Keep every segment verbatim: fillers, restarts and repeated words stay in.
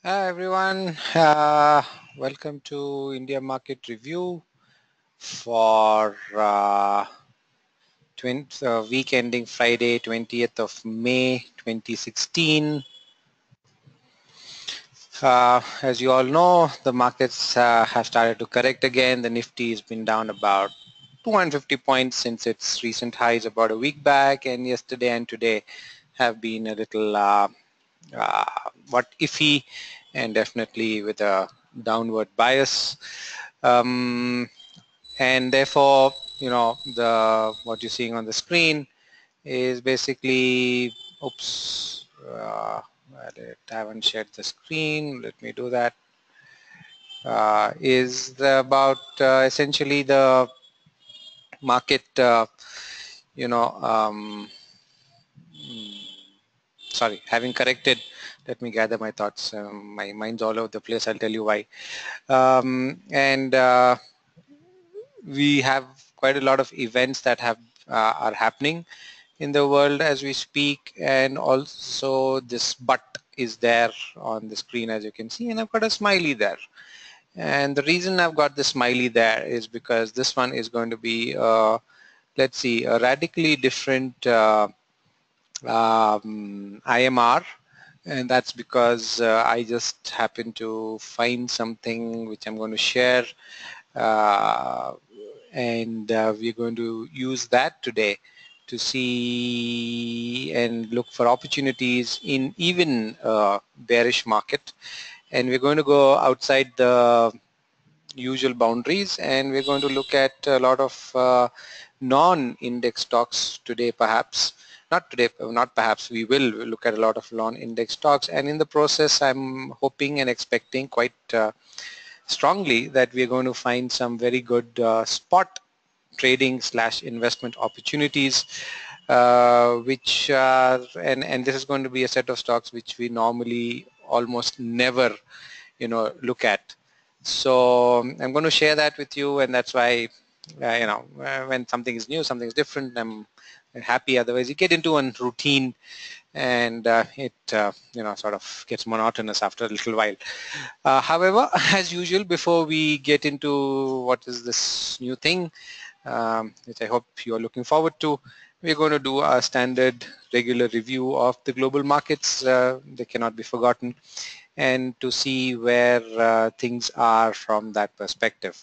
Hi everyone, uh, welcome to India Market Review for uh, twentieth, uh, week ending Friday twentieth of May twenty sixteen. Uh, as you all know, the markets uh, have started to correct again. The Nifty has been down about two hundred fifty points since its recent highs about a week back, and yesterday and today have been a little uh, uh, what iffy and definitely with a downward bias. Um, and therefore, you know, the what you're seeing on the screen is basically, oops, uh, I haven't shared the screen. Let me do that. Uh, is the, about uh, essentially the market, uh, you know, um, sorry, having corrected. Let me gather my thoughts. Um, my mind's all over the place. I'll tell you why. Um, and uh, we have quite a lot of events that have uh, are happening in the world as we speak, and also this but is there on the screen, as you can see, and I've got a smiley there. And the reason I've got the smiley there is because this one is going to be uh, let's see, a radically different uh, um, I M R, and that's because uh, I just happened to find something which I'm going to share, uh, and uh, we're going to use that today to see and look for opportunities in even uh, bearish market. And we're going to go outside the usual boundaries, and we're going to look at a lot of uh, non-index stocks today, perhaps not today, not perhaps, we will look at a lot of non-index stocks, and in the process I'm hoping and expecting quite uh, strongly that we're going to find some very good uh, spot trading slash investment opportunities, uh, which are, and, and this is going to be a set of stocks which we normally almost never, you know, look at. So um, I'm going to share that with you, and that's why, uh, you know, uh, when something is new, something is different, I'm happy. Otherwise, you get into a routine, and uh, it, uh, you know, sort of gets monotonous after a little while. Uh, however, as usual, before we get into what is this new thing, um, which I hope you are looking forward to, we're going to do a standard regular review of the global markets. Uh, they cannot be forgotten, and to see where uh, things are from that perspective.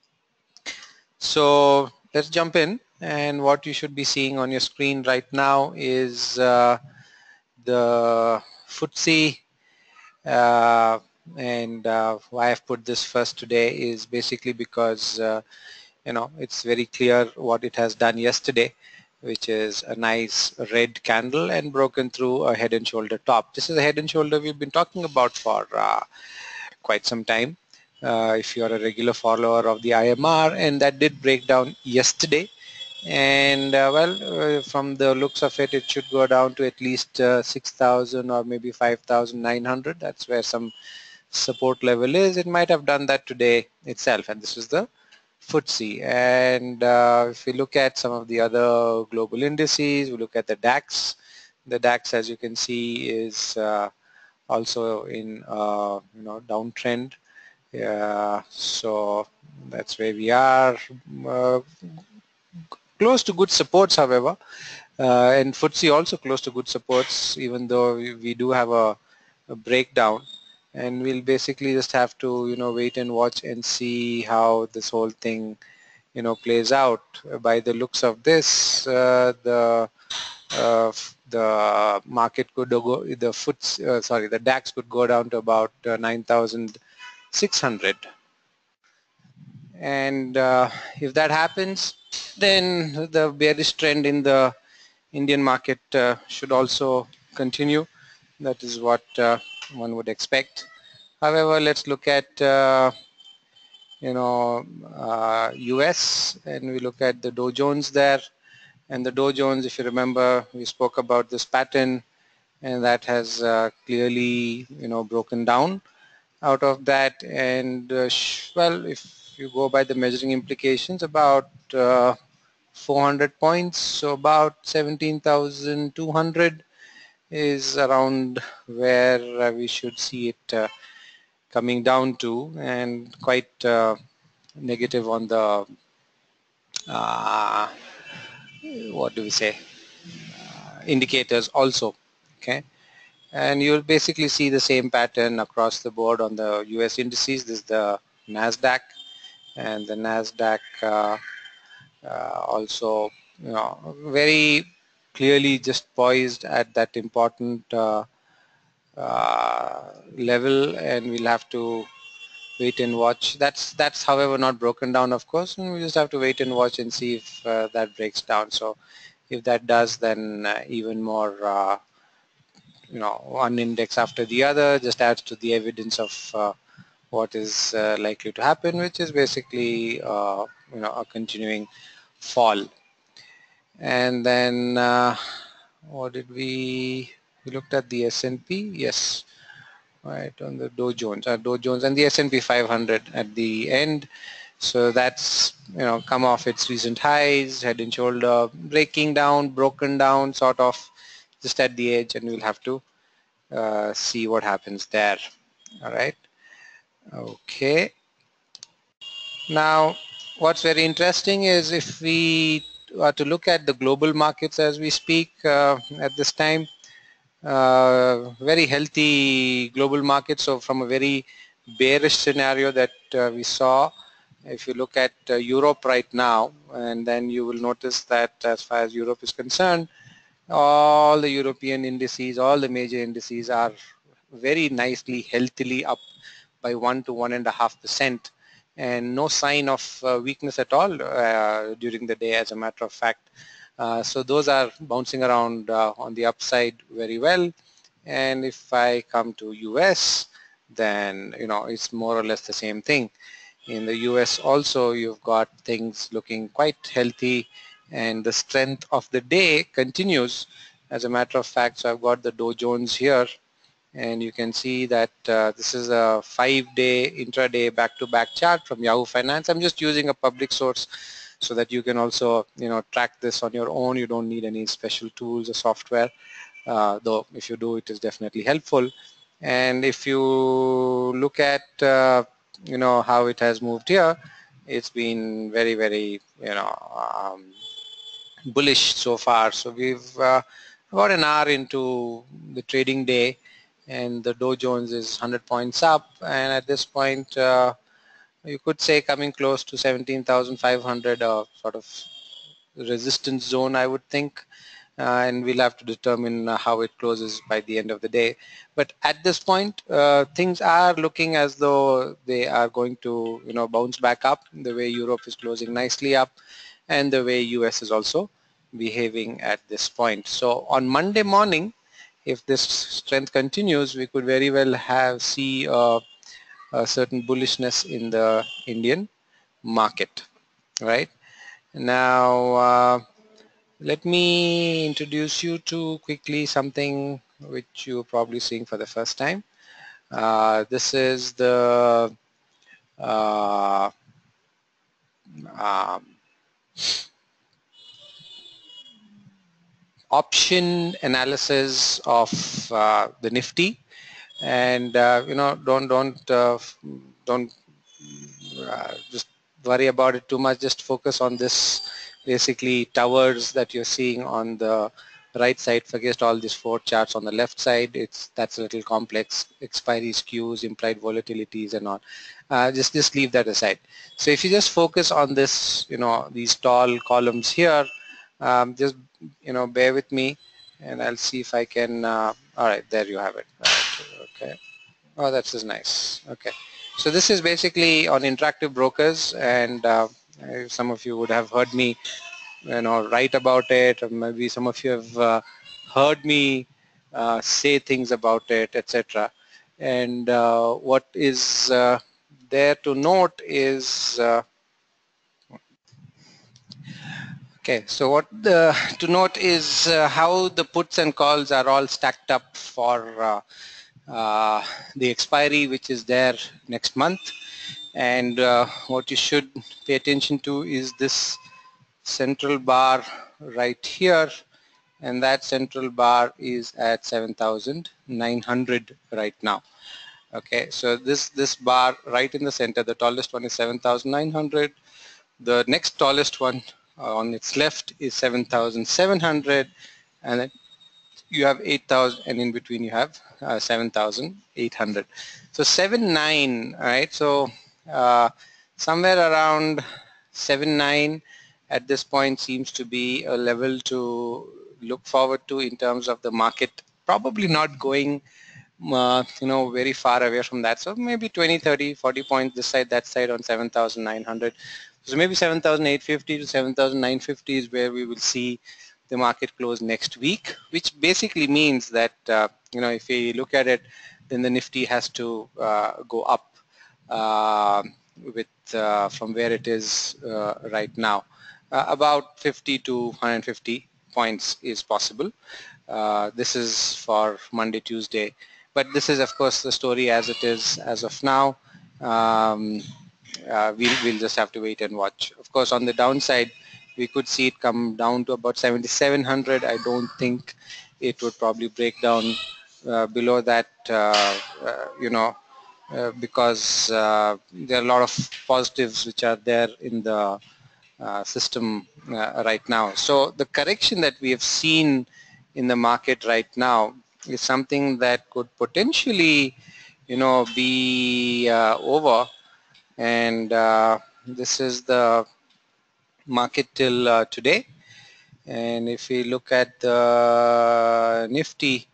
So let's jump in, and what you should be seeing on your screen right now is uh, the F T S E, uh, and uh, why I've put this first today is basically because uh, you know, it's very clear what it has done yesterday, which is a nice red candle and broken through a head and shoulder top. This is a head and shoulder we've been talking about for uh, quite some time, uh, if you're a regular follower of the I M R, and that did break down yesterday. And uh, well, uh, from the looks of it, it should go down to at least uh, six thousand or maybe five thousand nine hundred. That's where some support level is. It might have done that today itself, and this is the F T S E. And uh, if we look at some of the other global indices, we look at the DAX. The DAX, as you can see, is uh, also in uh, you know, downtrend. Yeah, so that's where we are. Uh, close to good supports, however, uh, and F T S E also close to good supports, even though we, we do have a, a breakdown. And we'll basically just have to, you know, wait and watch and see how this whole thing, you know, plays out. By the looks of this, uh, the uh, the market could go, the F T S E, uh, sorry, the DAX could go down to about uh, nine thousand six hundred. And uh, if that happens, then the bearish trend in the Indian market uh, should also continue. That is what uh, one would expect. However, let's look at uh, you know, uh, U S, and we look at the Dow Jones there. And the Dow Jones, if you remember, we spoke about this pattern, and that has uh, clearly, you know, broken down out of that. And uh, well, if you go by the measuring implications, about uh, four hundred points, so about seventeen thousand two hundred, is around where uh, we should see it uh, coming down to, and quite uh, negative on the uh, what do we say uh, indicators also. Okay, and you'll basically see the same pattern across the board on the U S indices. This is the NASDAQ, and the NASDAQ uh, uh, also, you know, very clearly just poised at that important uh, uh, level, and we'll have to wait and watch. That's that's however not broken down, of course, and we just have to wait and watch and see if uh, that breaks down. So if that does, then uh, even more uh, you know, one index after the other just adds to the evidence of uh, what is uh, likely to happen, which is basically uh, you know, a continuing fall. And then uh, what did we we looked at the S and P, yes, right, on the Dow Jones, uh, Dow Jones and the S and P five hundred at the end. So that's, you know, come off its recent highs, head and shoulder, breaking down, broken down, sort of just at the edge, and we'll have to uh, see what happens there. All right. Okay. Now, what's very interesting is if we are to look at the global markets as we speak uh, at this time, uh, very healthy global markets. So from a very bearish scenario that uh, we saw, if you look at uh, Europe right now, and then you will notice that as far as Europe is concerned, all the European indices, all the major indices are very nicely, healthily up by one to one and a half percent, and no sign of uh, weakness at all uh, during the day, as a matter of fact. Uh, so those are bouncing around uh, on the upside very well. And if I come to U S, then you know it's more or less the same thing. In the U S also, you've got things looking quite healthy, and the strength of the day continues. As a matter of fact, so I've got the Dow Jones here, and you can see that uh, this is a five-day intraday back-to-back chart from Yahoo Finance. I'm just using a public source so that you can also, you know, track this on your own. You don't need any special tools or software, uh, though if you do, it is definitely helpful. And if you look at uh, you know, how it has moved here, it's been very, very, you know, um, bullish so far. So we've uh, about an hour into the trading day, and the Dow Jones is one hundred points up, and at this point uh, you could say coming close to seventeen thousand five hundred, uh, sort of resistance zone, I would think. Uh, and we'll have to determine uh, how it closes by the end of the day. But at this point, uh, things are looking as though they are going to, you know, bounce back up, the way Europe is closing nicely up, and the way U S is also behaving at this point. So on Monday morning, if this strength continues, we could very well have see uh, a certain bullishness in the Indian market, right? Now, uh, let me introduce you to quickly something which you're probably seeing for the first time. Uh, this is the uh, um, option analysis of uh, the Nifty, and uh, you know, don't don't uh, don't uh, just worry about it too much. Just focus on this basically towers that you're seeing on the right side. Forget all these four charts on the left side. It's that's a little complex. Expiry skews, implied volatilities, and all. Uh, just just leave that aside. So if you just focus on this, you know, these tall columns here, um, just you know, bear with me, and I'll see if I can. Uh, all right, there you have it. Right, okay. Oh, that's just nice. Okay. So this is basically on interactive brokers, and uh, some of you would have heard me, you know, write about it, or maybe some of you have uh, heard me uh, say things about it, et cetera. And uh, what is uh, there to note is, uh, okay, so what the, to note is uh, how the puts and calls are all stacked up for uh, uh, the expiry, which is there next month. And uh, what you should pay attention to is this central bar right here, and that central bar is at seven thousand nine hundred right now. Okay, so this this bar right in the center, the tallest one is seven thousand nine hundred. The next tallest one uh, on its left is seven thousand seven hundred, and then you have eight thousand, and in between you have uh, seven thousand eight hundred. So seven nine, right? So uh, somewhere around seven nine at this point seems to be a level to look forward to in terms of the market probably not going uh, you know very far away from that. So maybe twenty, thirty, forty points this side, that side on seven thousand nine hundred. So maybe seven thousand eight hundred fifty to seven thousand nine hundred fifty is where we will see the market close next week, which basically means that uh, you know if we look at it, then the Nifty has to uh, go up uh, with uh, from where it is uh, right now. Uh, about fifty to one hundred fifty points is possible. Uh, this is for Monday, Tuesday, but this is of course the story as it is as of now. Um, uh, we'll, we'll just have to wait and watch. Of course, on the downside, we could see it come down to about seventy-seven hundred. I don't think it would probably break down uh, below that, uh, uh, you know, uh, because uh, there are a lot of positives which are there in the uh, system uh, right now. So the correction that we have seen in the market right now is something that could potentially, you know, be uh, over, and uh, this is the market till uh, today. And if we look at the Nifty,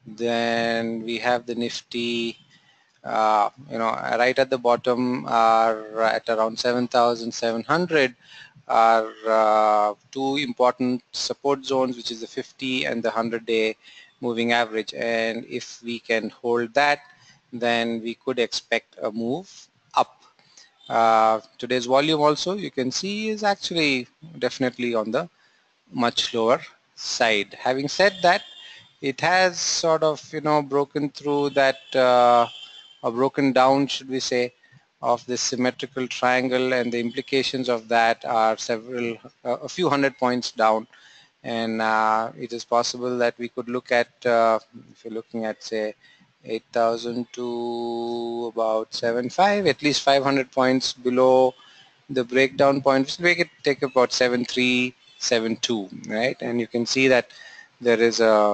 then we have the Nifty uh, you know right at the bottom are at around seven thousand seven hundred are uh, two important support zones, which is the fifty and the one hundred day moving average, and if we can hold that, then we could expect a move up. Uh, today's volume also you can see is actually definitely on the much lower side. Having said that, it has sort of you know broken through that uh, or broken down, should we say, of this symmetrical triangle, and the implications of that are several uh, a few hundred points down, and uh, it is possible that we could look at uh, if you're looking at say eight thousand to about seven five, at least five hundred points below the breakdown point, which will make it take about seven three seven two, right? And you can see that there is a,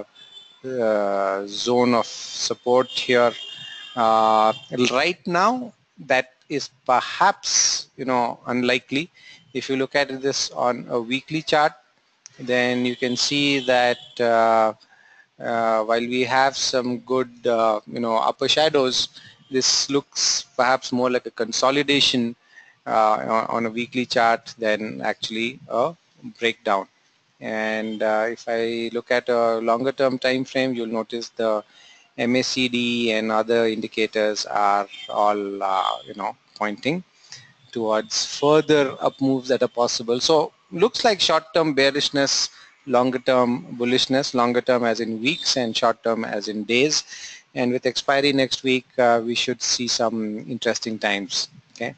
uh zone of support here uh, right now that is perhaps you know unlikely. If you look at this on a weekly chart, then you can see that uh, uh, while we have some good uh, you know upper shadows, this looks perhaps more like a consolidation uh, on a weekly chart than actually a breakdown. And uh, if I look at a longer term time frame, you'll notice the M A C D and other indicators are all uh, you know pointing towards further up moves that are possible. So looks like short-term bearishness, longer-term bullishness, longer term as in weeks and short-term as in days. And with expiry next week, uh, we should see some interesting times. Okay.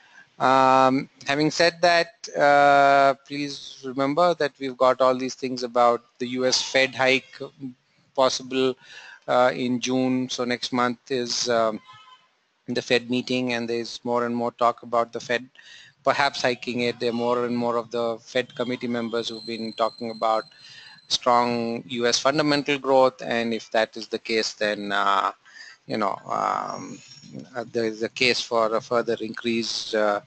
Um, having said that, uh, please remember that we've got all these things about the U S Fed hike possible uh, in June. So next month is um, the Fed meeting, and there's more and more talk about the Fed perhaps hiking it. There are more and more of the Fed committee members who've been talking about strong U S fundamental growth, and if that is the case, then uh, you know um, uh, there is a case for a further increase uh,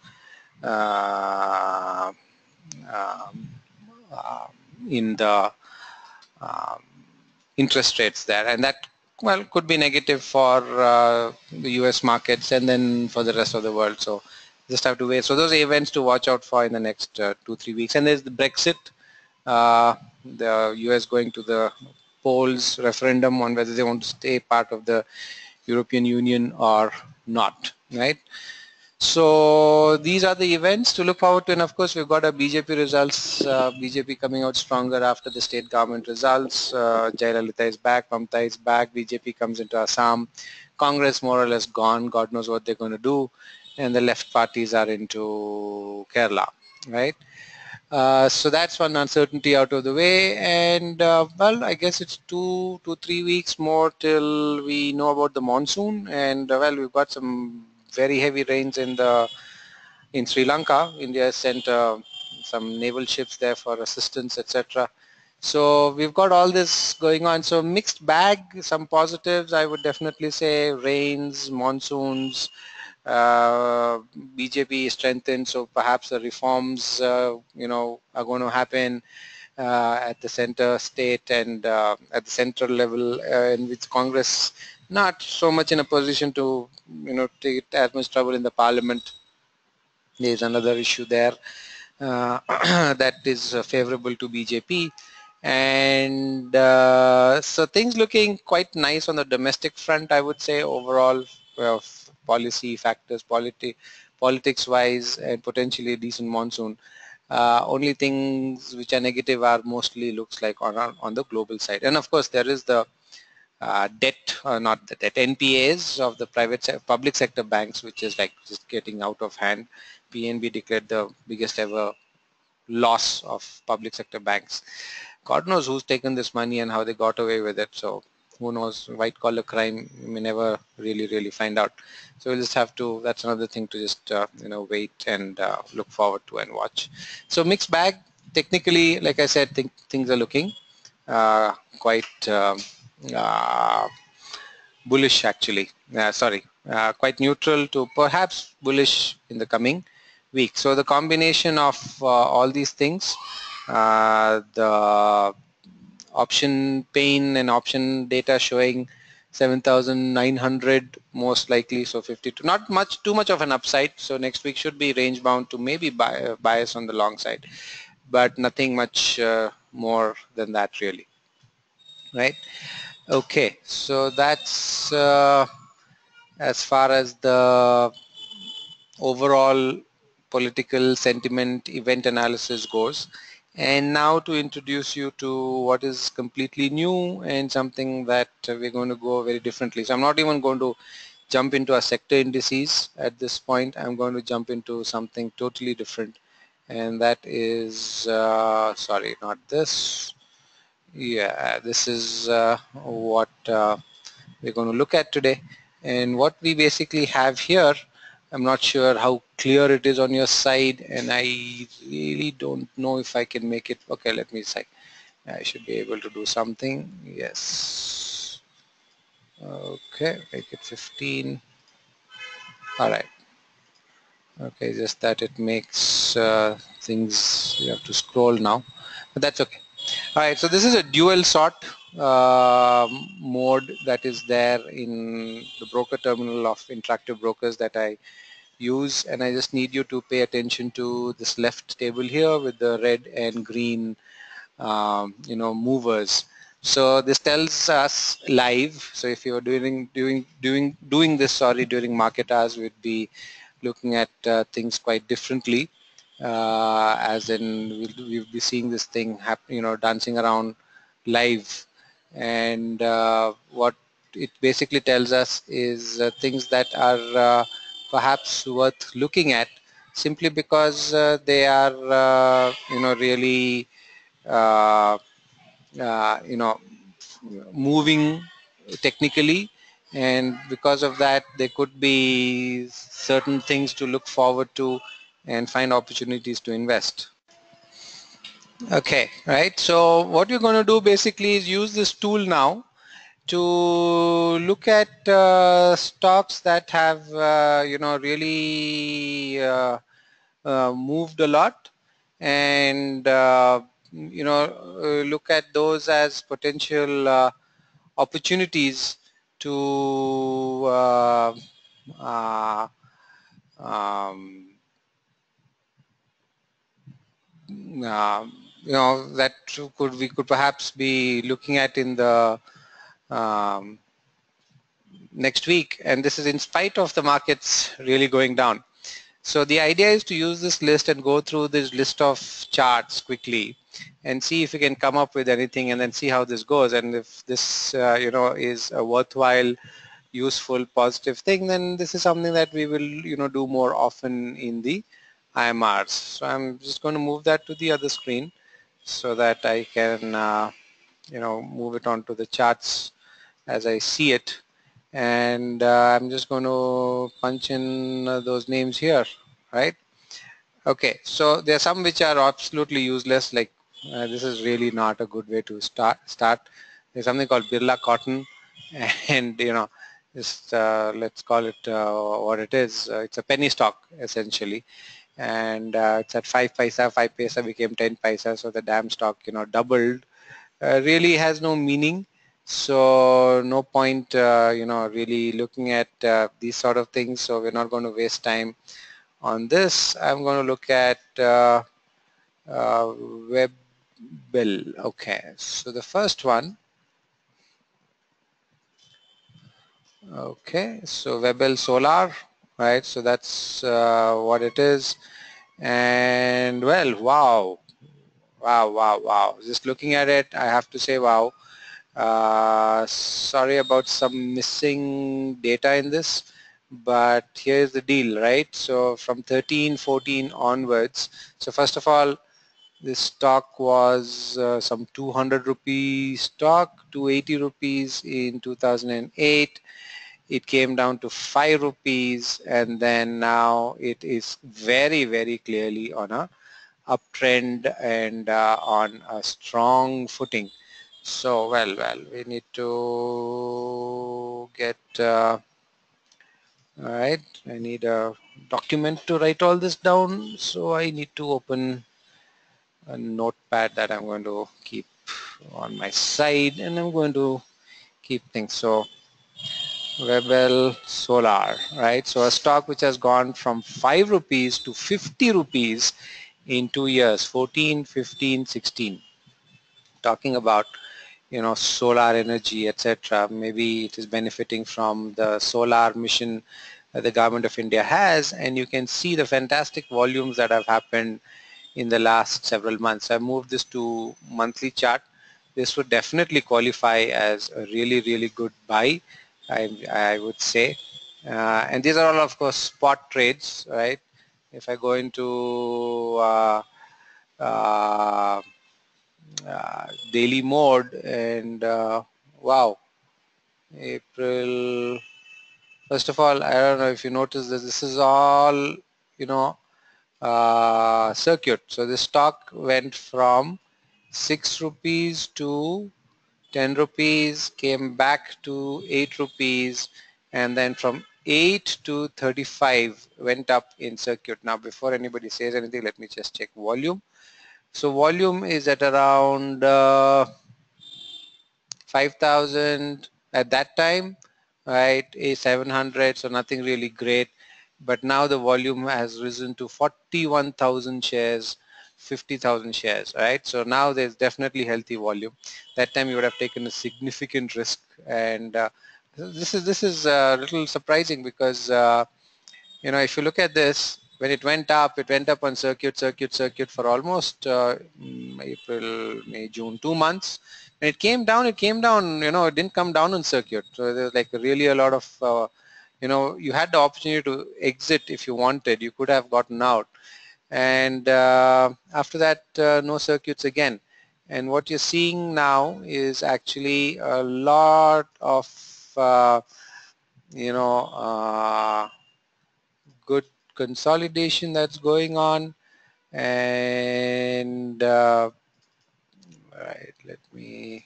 uh, um, uh, in the um, interest rates there, and that well could be negative for uh, the U S markets and then for the rest of the world. So just have to wait. So those are events to watch out for in the next uh, two three weeks. And there's the Brexit, uh, the U S going to the polls referendum on whether they want to stay part of the European Union or not, right? So these are the events to look forward to, and of course we've got our B J P results, uh, B J P coming out stronger after the state government results. uh, Jayalalitha is back, Mamta is back, B J P comes into Assam, Congress more or less gone, God knows what they're going to do, and the left parties are into Kerala, right? Uh, so that's one uncertainty out of the way, and uh, well, I guess it's two to three weeks more till we know about the monsoon, and uh, well, we've got some very heavy rains in the in Sri Lanka. India has sent uh, some naval ships there for assistance, et cetera. So we've got all this going on. So mixed bag, some positives. I would definitely say rains, monsoons, uh, B J P is strengthened, so perhaps the reforms, uh, you know, are going to happen uh, at the center, state, and uh, at the central level, uh, in which Congress not so much in a position to, you know, take as much trouble in the parliament. There is another issue there uh, that is uh, favorable to B J P. And uh, so things looking quite nice on the domestic front, I would say, overall, uh, policy factors, politi politics wise, and potentially a decent monsoon. Uh, only things which are negative are mostly looks like on, on the global side. And of course, there is the uh, debt, uh, not the debt, N P As of the private se public sector banks, which is like just getting out of hand. P N B declared the biggest ever loss of public sector banks. God knows who's taken this money and how they got away with it. So who knows, white collar crime, we may never really, really find out. So we'll just have to, that's another thing to just, uh, you know, wait and uh, look forward to and watch. So mixed bag, technically, like I said, think things are looking uh, quite um, uh, bullish actually. Uh, sorry, uh, quite neutral to perhaps bullish in the coming week. So the combination of uh, all these things, uh, the option pain and option data showing seven thousand nine hundred most likely, so fifty-two, not much too much of an upside. So next week should be range bound to maybe buy, bias on the long side, but nothing much uh, more than that really, right? Okay, so that's uh, as far as the overall political sentiment event analysis goes. And now to introduce you to what is completely new and something that we're going to go very differently. So I'm not even going to jump into our sector indices at this point. I'm going to jump into something totally different, and that is uh, sorry, not this. Yeah, this is uh, what uh, we're going to look at today. And what we basically have here, I'm not sure how clear it is on your side, and I really don't know if I can make it. Okay, let me see. I should be able to do something. Yes. Okay, make it fifteen. All right. Okay, just that it makes uh, things, you have to scroll now, but that's okay. All right, so this is a dual sort uh, mode that is there in the broker terminal of interactive brokers that I use, and I just need you to pay attention to this left table here with the red and green um, you know, movers. So this tells us live. So if you're doing doing doing doing this, sorry, during market hours, we'd be looking at uh, things quite differently. Uh, as in, we'll, we'll be seeing this thing happen, you know, dancing around live. And uh, what it basically tells us is uh, things that are uh, perhaps worth looking at, simply because uh, they are, uh, you know, really uh, uh, you know, moving technically, and because of that there could be certain things to look forward to and find opportunities to invest. Okay, right, so what you're going to do basically is use this tool now to look at uh, stocks that have uh, you know, really uh, uh, moved a lot, and uh, you know, uh, look at those as potential uh, opportunities to uh, uh, um, uh, you know, that could we could perhaps be looking at in the um, next week, and this is in spite of the markets really going down. So the idea is to use this list and go through this list of charts quickly and see if you can come up with anything, and then see how this goes. And if this uh, you know, is a worthwhile, useful, positive thing, then this is something that we will, you know, do more often in the I M Rs. So I'm just going to move that to the other screen so that I can uh, you know move it onto the charts as I see it, and uh, I'm just going to punch in uh, those names here, right? Okay, so there are some which are absolutely useless, like uh, this is really not a good way to start. Start. There's something called Birla Cotton, and you know, just uh, let's call it uh, what it is. Uh, it's a penny stock essentially, and uh, it's at five paisa. Five paisa became ten paisa, so the damn stock, you know, doubled. Uh, really has no meaning. So no point, uh, you know, really looking at uh, these sort of things. So we're not going to waste time on this. I'm going to look at uh, uh, web bill. Okay, so the first one. Okay, so Webel Solar, right? So that's uh, what it is. And well, wow, wow, wow, wow. Just looking at it, I have to say, wow. Uh, sorry about some missing data in this, but here's the deal, right? So from thirteen, fourteen onwards, so first of all, this stock was uh, some two hundred rupee stock, two hundred eighty rupees in two thousand eight. It came down to five rupees, and then now it is very, very clearly on a uptrend and uh, on a strong footing. So, well, well, we need to get, uh, all right, I need a document to write all this down. So I need to open a notepad that I'm going to keep on my side, and I'm going to keep things. So Rebel Solar, right? So a stock which has gone from five rupees to fifty rupees in two years, fourteen, fifteen, sixteen. Talking about, you know, solar energy, et cetera. Maybe it is benefiting from the solar mission that the government of India has, and you can see the fantastic volumes that have happened in the last several months. I moved this to monthly chart. This would definitely qualify as a really, really good buy, I, I would say. Uh, and these are all, of course, spot trades, right? If I go into uh, uh, uh, daily mode, and uh, wow, April, first of all, I don't know if you notice that this is all, you know, uh, circuit. So the stock went from six rupees to ten rupees, came back to eight rupees, and then from eight to thirty-five went up in circuit. Now before anybody says anything, let me just check volume. So volume is at around uh, five thousand at that time, right? A seven hundred, so nothing really great. But now the volume has risen to forty-one thousand shares, fifty thousand shares, right? So now there's definitely healthy volume. That time you would have taken a significant risk, and uh, this is this is a little surprising because uh, you know, if you look at this, when it went up, it went up on circuit, circuit, circuit for almost uh, mm, April, May, June, two months. When it came down, it came down, you know, it didn't come down on circuit. So there's like really a lot of, uh, you know, you had the opportunity to exit if you wanted. You could have gotten out. And uh, after that, uh, no circuits again. And what you're seeing now is actually a lot of, uh, you know, uh, good consolidation that's going on, and uh, right, let me,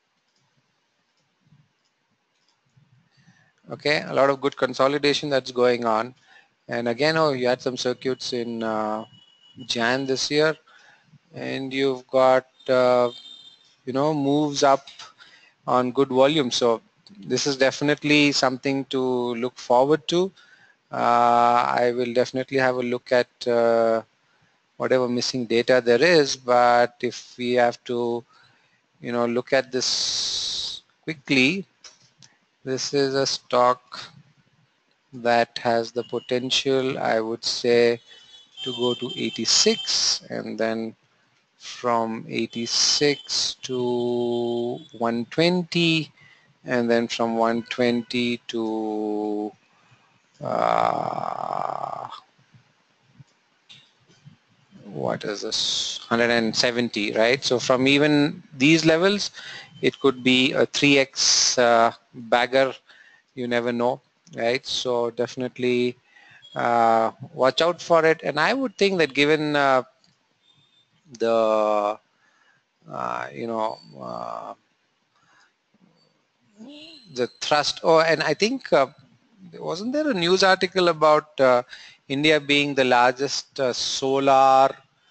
okay, a lot of good consolidation that's going on. And again, oh, you had some circuits in uh, Jan this year, and you've got uh, you know, moves up on good volume. So this is definitely something to look forward to. uh, I will definitely have a look at uh, whatever missing data there is, but if we have to, you know, look at this quickly, this is a stock that has the potential, I would say, to go to eighty-six, and then from eighty-six to one twenty, and then from one twenty to uh, what is this, one hundred seventy, right? So from even these levels, it could be a three X uh, bagger, you never know, right? So definitely uh, watch out for it. And I would think that given uh, the, uh, you know, uh, the thrust, oh, and I think, uh, wasn't there a news article about uh, India being the largest uh, solar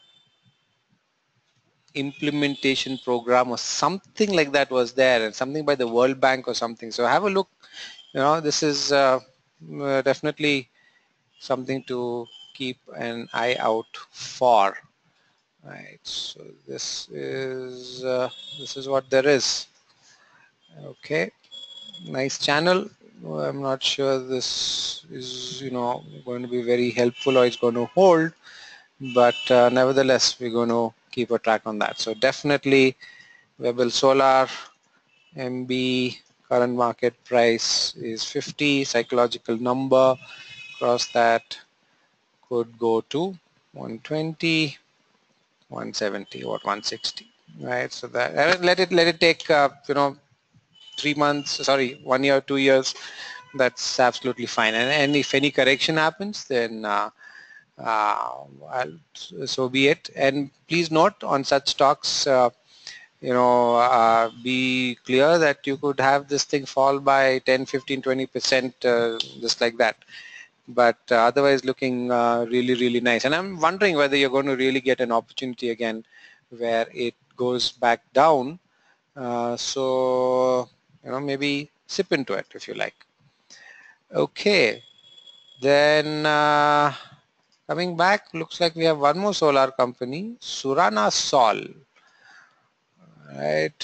implementation program or something like that was there, and something by the World Bank or something. So have a look. You know, this is uh, uh, definitely something to keep an eye out for. Right. So this is uh, this is what there is. Okay. Nice channel. Well, I'm not sure this is, you know, going to be very helpful or it's going to hold, but uh, nevertheless, we're going to keep a track on that. So definitely Webel Solar, M B, current market price is fifty, psychological number, cross that could go to one twenty, one seventy or one sixty, right? So that, let it, let it take, uh, you know, three months, sorry, one year, two years, that's absolutely fine. And, and if any correction happens, then uh, uh, I'll, so be it. And please note on such stocks, uh, you know, uh, be clear that you could have this thing fall by ten, fifteen, twenty percent uh, just like that. But uh, otherwise looking uh, really, really nice. And I'm wondering whether you're going to really get an opportunity again where it goes back down. Uh, so, you know, maybe sip into it if you like. Okay, then uh, coming back, looks like we have one more solar company, Surana Sol, right?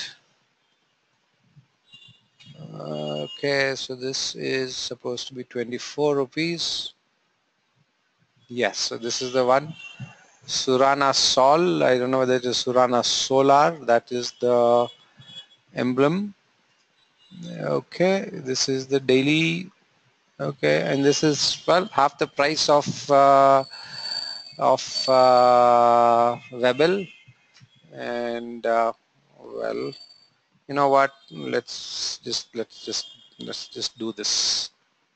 Okay, so this is supposed to be twenty-four rupees. Yes, so this is the one, Surana Sol. I don't know whether it is Surana Solar. That is the emblem. Okay, this is the daily. Okay, and this is, well, half the price of uh, of uh, Webel. And uh, well, you know what? Let's just let's just let's just do this.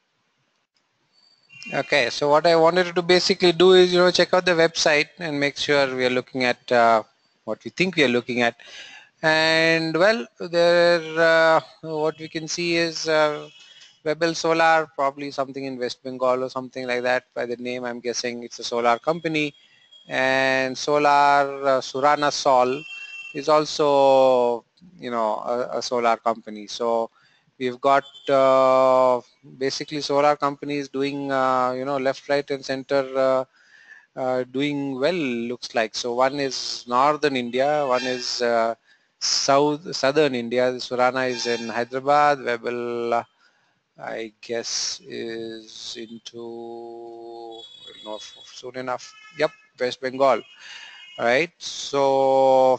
Okay, so what I wanted to basically do is, you know, check out the website and make sure we are looking at uh, what we think we are looking at. And well, there, uh, what we can see is uh, Webel Solar, probably something in West Bengal or something like that. By the name, I'm guessing it's a solar company. And Solar uh, Surana Sol is also, you know, a, a solar company. So we've got uh, basically solar companies doing, uh, you know, left, right, and center, uh, uh, doing well, looks like. So one is northern India, one is uh, south southern India. Surana is in Hyderabad. Webel, uh, I guess, is into, we'll know soon enough. Yep, West Bengal. Right. So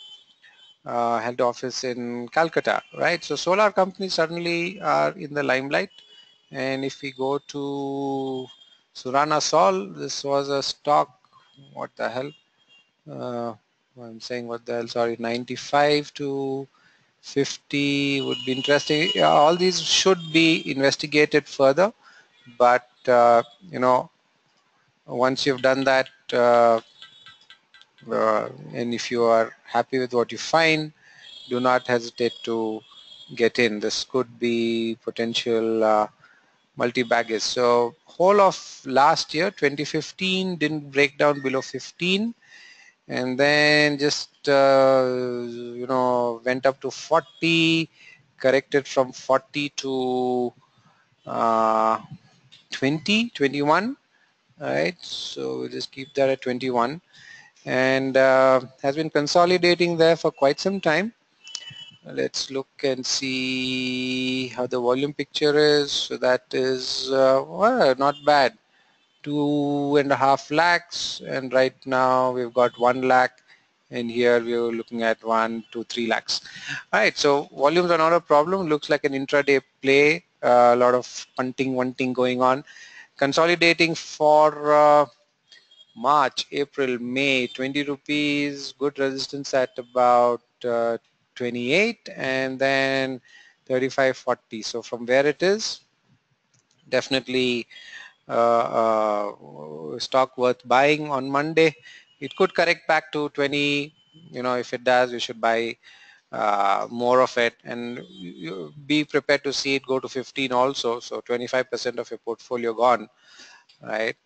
uh, head office in Calcutta, right? So solar companies suddenly are in the limelight. And if we go to Surana Sol, this was a stock, what the hell? Uh, I'm saying what the hell, sorry, ninety-five to fifty would be interesting. Yeah, all these should be investigated further, but uh, you know, once you've done that, uh, uh, and if you are happy with what you find, do not hesitate to get in. This could be potential uh, multi-baggers. So whole of last year, twenty fifteen, didn't break down below fifteen, and then just uh, you know, went up to forty, corrected from forty to uh, twenty, twenty-one. Right, so we'll just keep that at twenty-one, and uh, has been consolidating there for quite some time. Let's look and see how the volume picture is. So that is uh, well, not bad, two and a half lakhs, and right now we've got one lakh, and here we're looking at one, two, three lakhs. All right, so volumes are not a problem. Looks like an intraday play. Uh, a lot of punting, wanting going on, consolidating for uh, March, April, May, twenty rupees, good resistance at about uh, twenty-eight, and then thirty-five forty. So from where it is, definitely uh, uh, stock worth buying on Monday. It could correct back to twenty. You know, if it does, you should buy uh, more of it, and you be prepared to see it go to fifteen also. So twenty-five percent of your portfolio gone, right?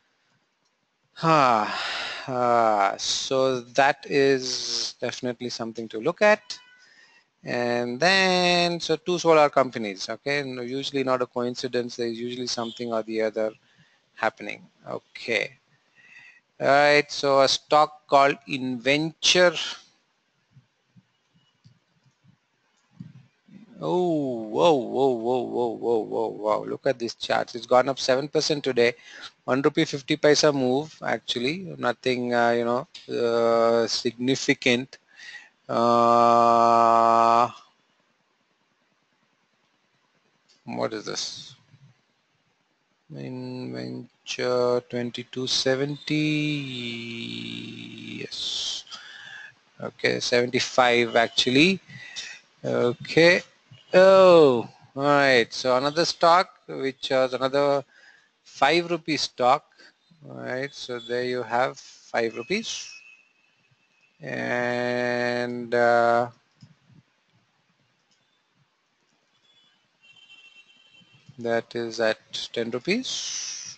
Ah, ah, so that is definitely something to look at. And then, so two solar companies, okay, no, usually not a coincidence. There's usually something or the other happening. Okay. All right, so a stock called Inventure. Oh, whoa, whoa, whoa, whoa, whoa, whoa, wow. Look at this chart. It's gone up seven percent today. one rupee fifty paisa move, actually. Nothing, uh, you know, uh, significant. Uh, what is this? Inventure twenty-two seventy. Yes. Okay, seventy-five actually. Okay. Oh, all right. So another stock, which was another five rupee stock. All right. So there you have five rupees, and uh, that is at ten rupees.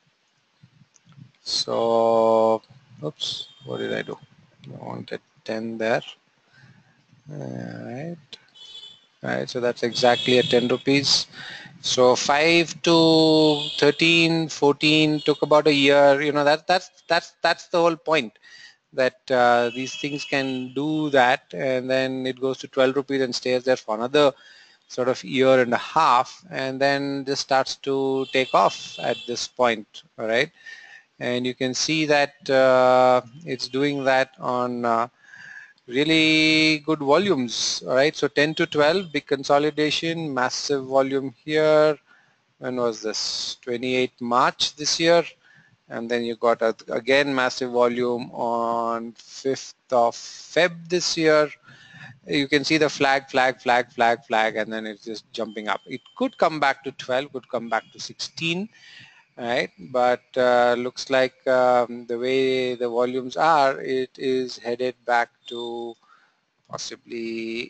So, oops, what did I do? I wanted ten there. All right. All right. So that's exactly at ten rupees. So five to thirteen, fourteen took about a year. You know, that that's that's that's the whole point, that uh, these things can do that, and then it goes to twelve rupees and stays there for another sort of year and a half, and then this starts to take off at this point. All right, and you can see that uh, it's doing that on uh, really good volumes. All right, so ten to twelve, big consolidation, massive volume here. When was this? twenty-eighth March this year. And then you got a, again massive volume on fifth of Feb this year. You can see the flag, flag, flag, flag, flag, and then it's just jumping up. It could come back to twelve, could come back to sixteen, right? But uh, looks like um, the way the volumes are, it is headed back to possibly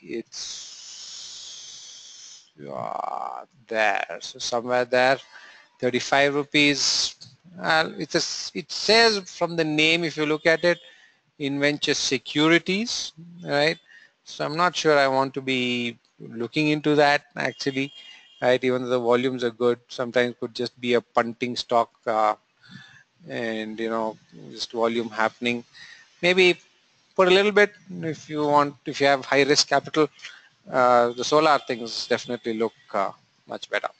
it's uh, there. So somewhere there, thirty-five rupees. Uh, it's a, it says from the name, if you look at it, Inventure Securities, right? So I'm not sure I want to be looking into that actually, right? Even though the volumes are good, sometimes could just be a punting stock, uh, and you know, just volume happening. Maybe put a little bit if you want, if you have high risk capital. Uh, the solar things definitely look uh, much better.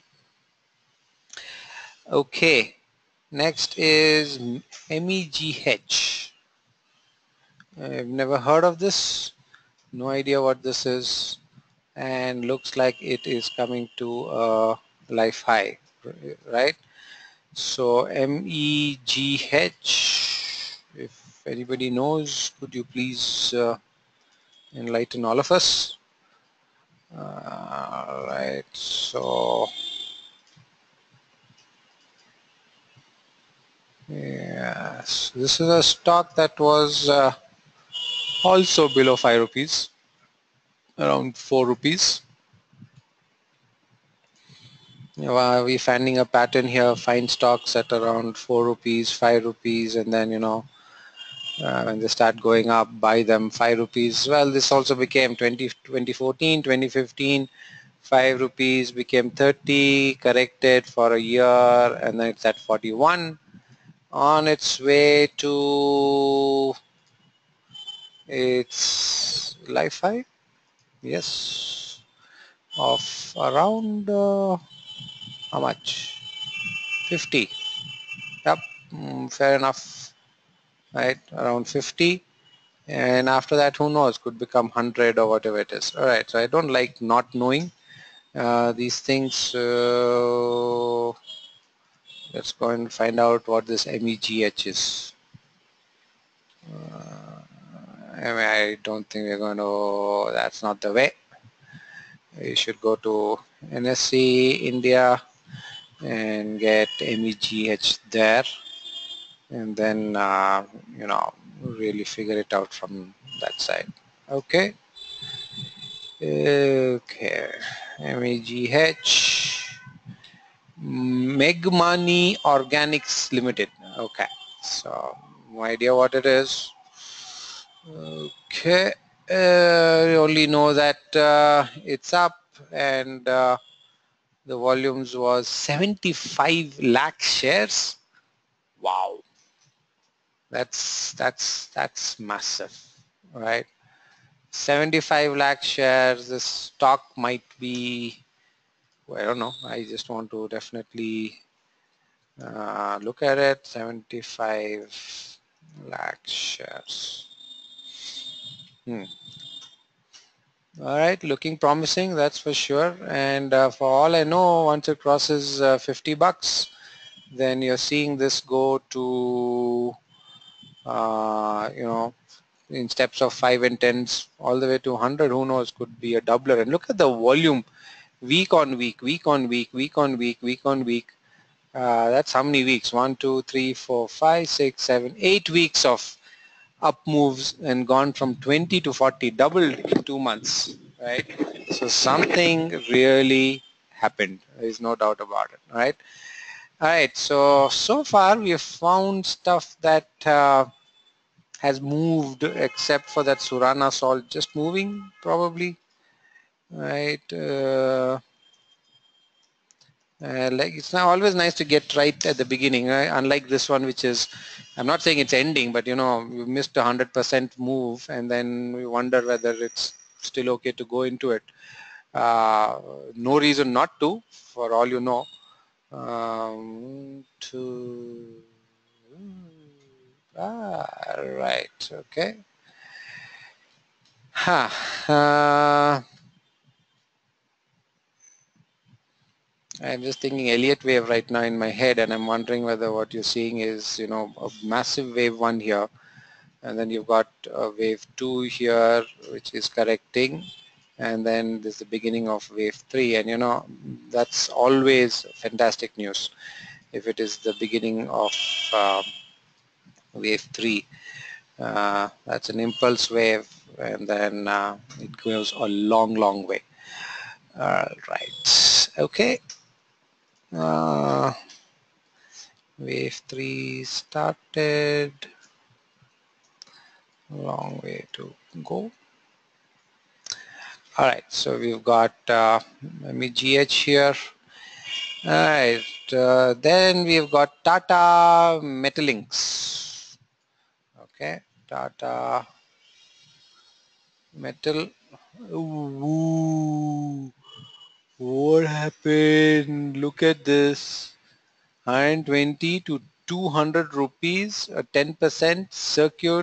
Okay, next is M E G H. I've never heard of this, no idea what this is, and looks like it is coming to a life high, right? So M E G H, if anybody knows, could you please uh, enlighten all of us? Uh, right, so yes, this is a stock that was uh, also below five rupees, around four rupees. You know, uh, we're finding a pattern here, find stocks at around four rupees, five rupees, and then, you know, uh, when they start going up, buy them five rupees. Well, this also became twenty, twenty fourteen, twenty fifteen, five rupees became thirty, corrected for a year, and then it's at forty-one. On its way to its life high, yes, of around uh, how much? fifty. Yep, mm, fair enough, right? Around fifty. And after that, who knows? Could become one hundred or whatever it is. All right. So I don't like not knowing uh, these things. Uh, let's go and find out what this M E G H is. Uh, I mean, I don't think we're going to, that's not the way. You should go to N S C India and get M E G H there, and then uh, you know, really figure it out from that side. Okay. Okay. M E G H. Megmani Organics Limited. Okay. So, no idea what it is. Okay. Uh, you only know that uh, it's up, and uh, the volumes was seventy-five lakh shares. Wow. That's that's that's massive, right? seventy-five lakh shares. The stock might be, well, I don't know. I just want to definitely uh, look at it. seventy-five lakh shares. Hmm. All right, looking promising, that's for sure. And uh, for all I know, once it crosses uh, fifty bucks, then you're seeing this go to, uh, you know, in steps of five and tens, all the way to one hundred. Who knows? Could be a doubler. And look at the volume, week on week, week on week, week on week, week on week. Uh, that's how many weeks? One, two, three, four, five, six, seven, eight weeks of up moves and gone from twenty to forty, doubled in two months, right? So something really happened. There is no doubt about it, right? All right. So so far we have found stuff that uh, has moved, except for that Surana salt just moving, probably, right? Uh, Uh, like it's not always nice to get right at the beginning, right? Unlike this one, which is, I'm not saying it's ending, but you know, you missed a hundred percent move, and then we wonder whether it's still okay to go into it. Uh, no reason not to, for all you know. Um, to ah, right, okay. Ha. Uh, I'm just thinking Elliott wave right now in my head, and I'm wondering whether what you're seeing is, you know, a massive wave one here, and then you've got a wave two here, which is correcting, and then there's the beginning of wave three, and you know, that's always fantastic news if it is the beginning of uh, wave three. Uh, that's an impulse wave, and then uh, it goes a long, long way. All right. Okay. Uh, Wave three started, long way to go. All right, so we've got uh, M E G H here. All right, uh, then we've got Tata Metalinks. Okay, Tata Metal. Ooh, what happened? Look at this. one hundred twenty to two hundred rupees, a ten percent circuit,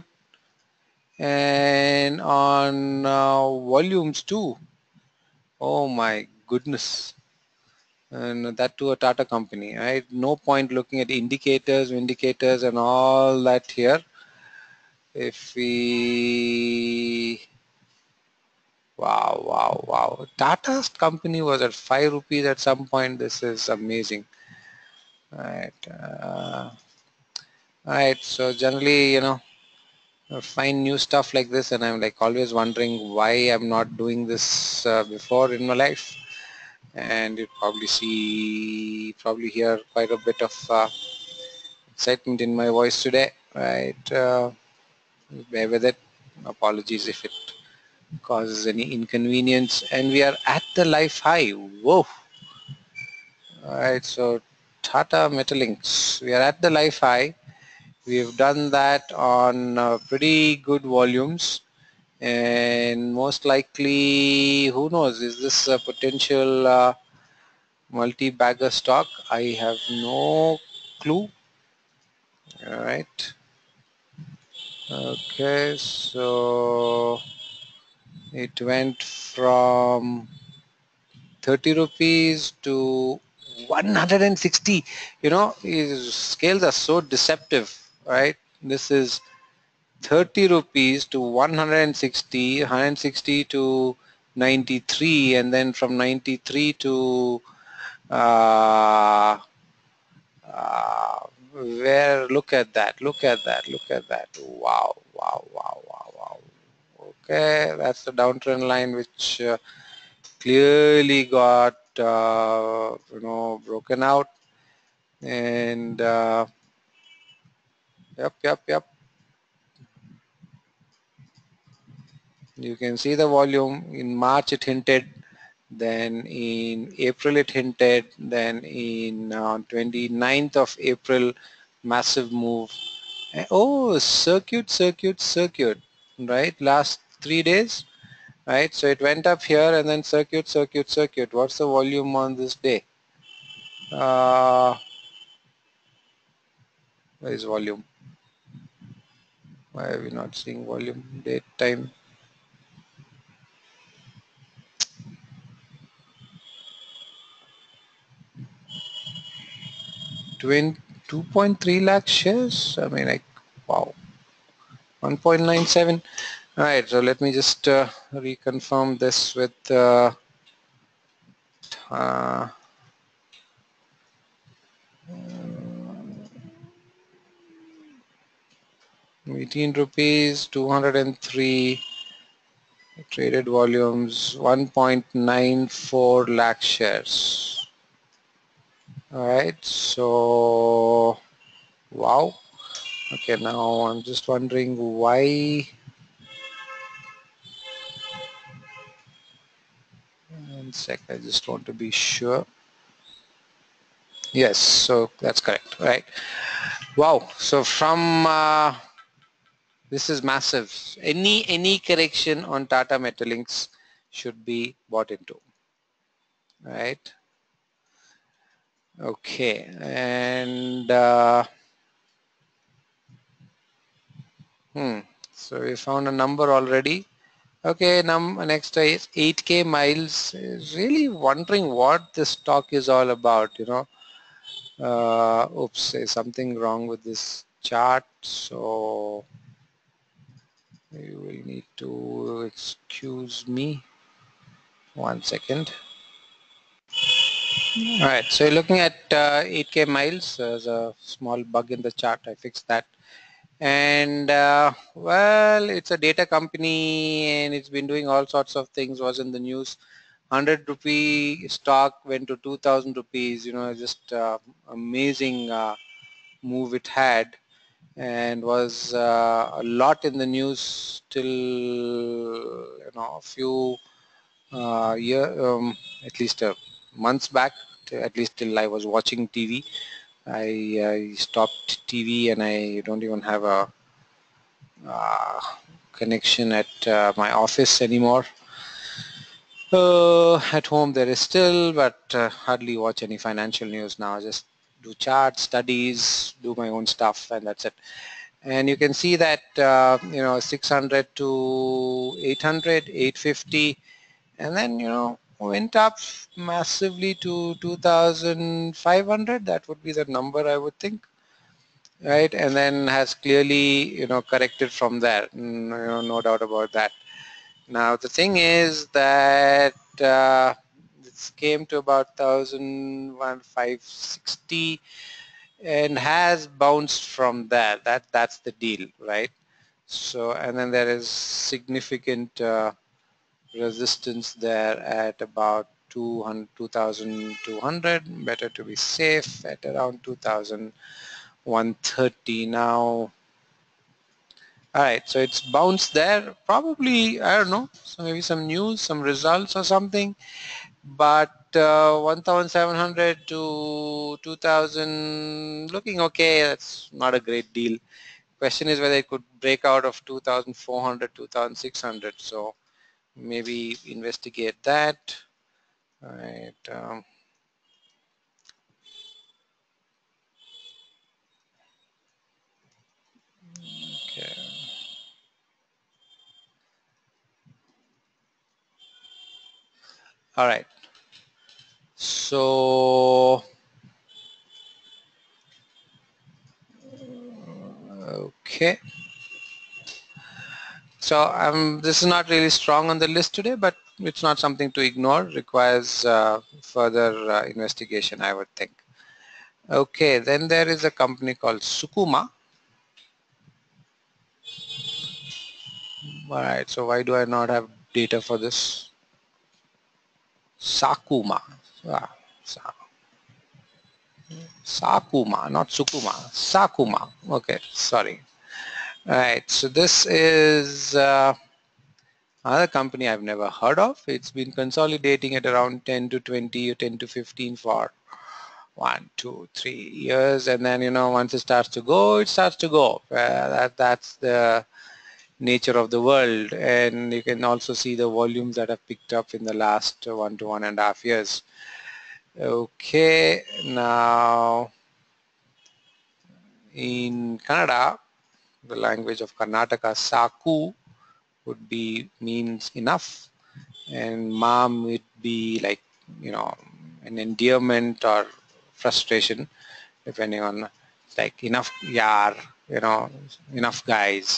and on uh, volumes too. Oh my goodness. And that to a Tata company, right? No point looking at indicators, indicators and all that here. If we, wow, wow, wow. Tata's company was at five rupees at some point. This is amazing. All right. Uh, all right. So generally, you know, I find new stuff like this, and I'm like always wondering why I'm not doing this uh, before in my life. And you probably see, probably hear quite a bit of uh, excitement in my voice today, right? Uh, bear with it. Apologies if it causes any inconvenience. And we are at the life high. Whoa! All right, so Tata Metalinks, we are at the life high. We've done that on uh, pretty good volumes, and most likely, who knows, is this a potential uh, multi-bagger stock? I have no clue. All right. Okay, so it went from thirty rupees to one hundred sixty. You know, these scales are so deceptive, right? This is thirty rupees to one hundred sixty, one hundred sixty to ninety-three, and then from ninety-three to uh, uh, where, look at that, look at that, look at that. Wow, wow, wow, wow, wow. Okay, that's the downtrend line which uh, clearly got uh, you know broken out, and uh, yep, yep, yep. You can see the volume. In March it hinted, then in April it hinted, then in uh, twenty-ninth of April, massive move. Eh, oh, circuit, circuit, circuit, right? Last three days, right? So it went up here and then circuit, circuit, circuit. What's the volume on this day? Uh, where is volume? Why are we not seeing volume? Date, time. two point three lakh shares. I mean, like, wow. one point nine seven. All right, so let me just uh, reconfirm this with uh, uh, eighteen rupees, two hundred three traded volumes, one point nine four lakh shares. All right, so wow. Okay, now I'm just wondering why. One sec, I just want to be sure. Yes, so that's correct, right? Wow, so from uh, this is massive. Any any correction on Tata Metalinks should be bought into, right? Okay, and uh, hmm, so we found a number already. Okay, num next is eight K miles. Really wondering what this stock is all about, you know. Uh, oops, there's something wrong with this chart, so you will need to excuse me one second. All right, so you're looking at uh, eight K miles. There's a small bug in the chart. I fixed that. And uh, well, it's a data company and it's been doing all sorts of things. Was in the news. one hundred rupee stock went to two thousand rupees. You know, just uh, amazing uh, move it had, and was uh, a lot in the news till you know a few uh, year, um, at least uh, months back. At least till I was watching T V. I, I stopped T V and I don't even have a uh, connection at uh, my office anymore. Uh, at home there is still, but uh, hardly watch any financial news now. Just do charts, studies, do my own stuff, and that's it. And you can see that uh, you know six hundred to eight hundred, eight fifty, and then you know went up massively to two thousand five hundred. That would be the number I would think, right? And then has clearly you know corrected from there. Mm, you know, no doubt about that. Now the thing is that uh, this came to about one thousand five sixty and has bounced from there. That that's the deal, right? So and then there is significant uh, resistance there at about two hundred, two thousand two hundred. Better to be safe at around two thousand one hundred thirty now. All right, so it's bounced there. Probably, I don't know, so maybe some news, some results or something. But uh, one thousand seven hundred to two thousand looking okay. That's not a great deal. Question is whether it could break out of two thousand four hundred, two thousand six hundred. So maybe investigate that. All right. Um, okay. All right. So okay. So um, this is not really strong on the list today, but it's not something to ignore. Requires uh, further uh, investigation, I would think. Okay, then there is a company called Sukuma. All right, so why do I not have data for this? Sakuma. Ah, Sa- Sakuma, not Sukuma. Sakuma. Okay, sorry. All right, so this is uh, another company I've never heard of. It's been consolidating at around ten to twenty or ten to fifteen for one, two, three years, and then you know once it starts to go, it starts to go. Uh, that that's the nature of the world, and you can also see the volumes that have picked up in the last one to one and a half years. Okay, now in Kannada, the language of Karnataka, Saku would be means enough, and Mam would be like you know an endearment or frustration, depending on like enough yar, you know, enough guys.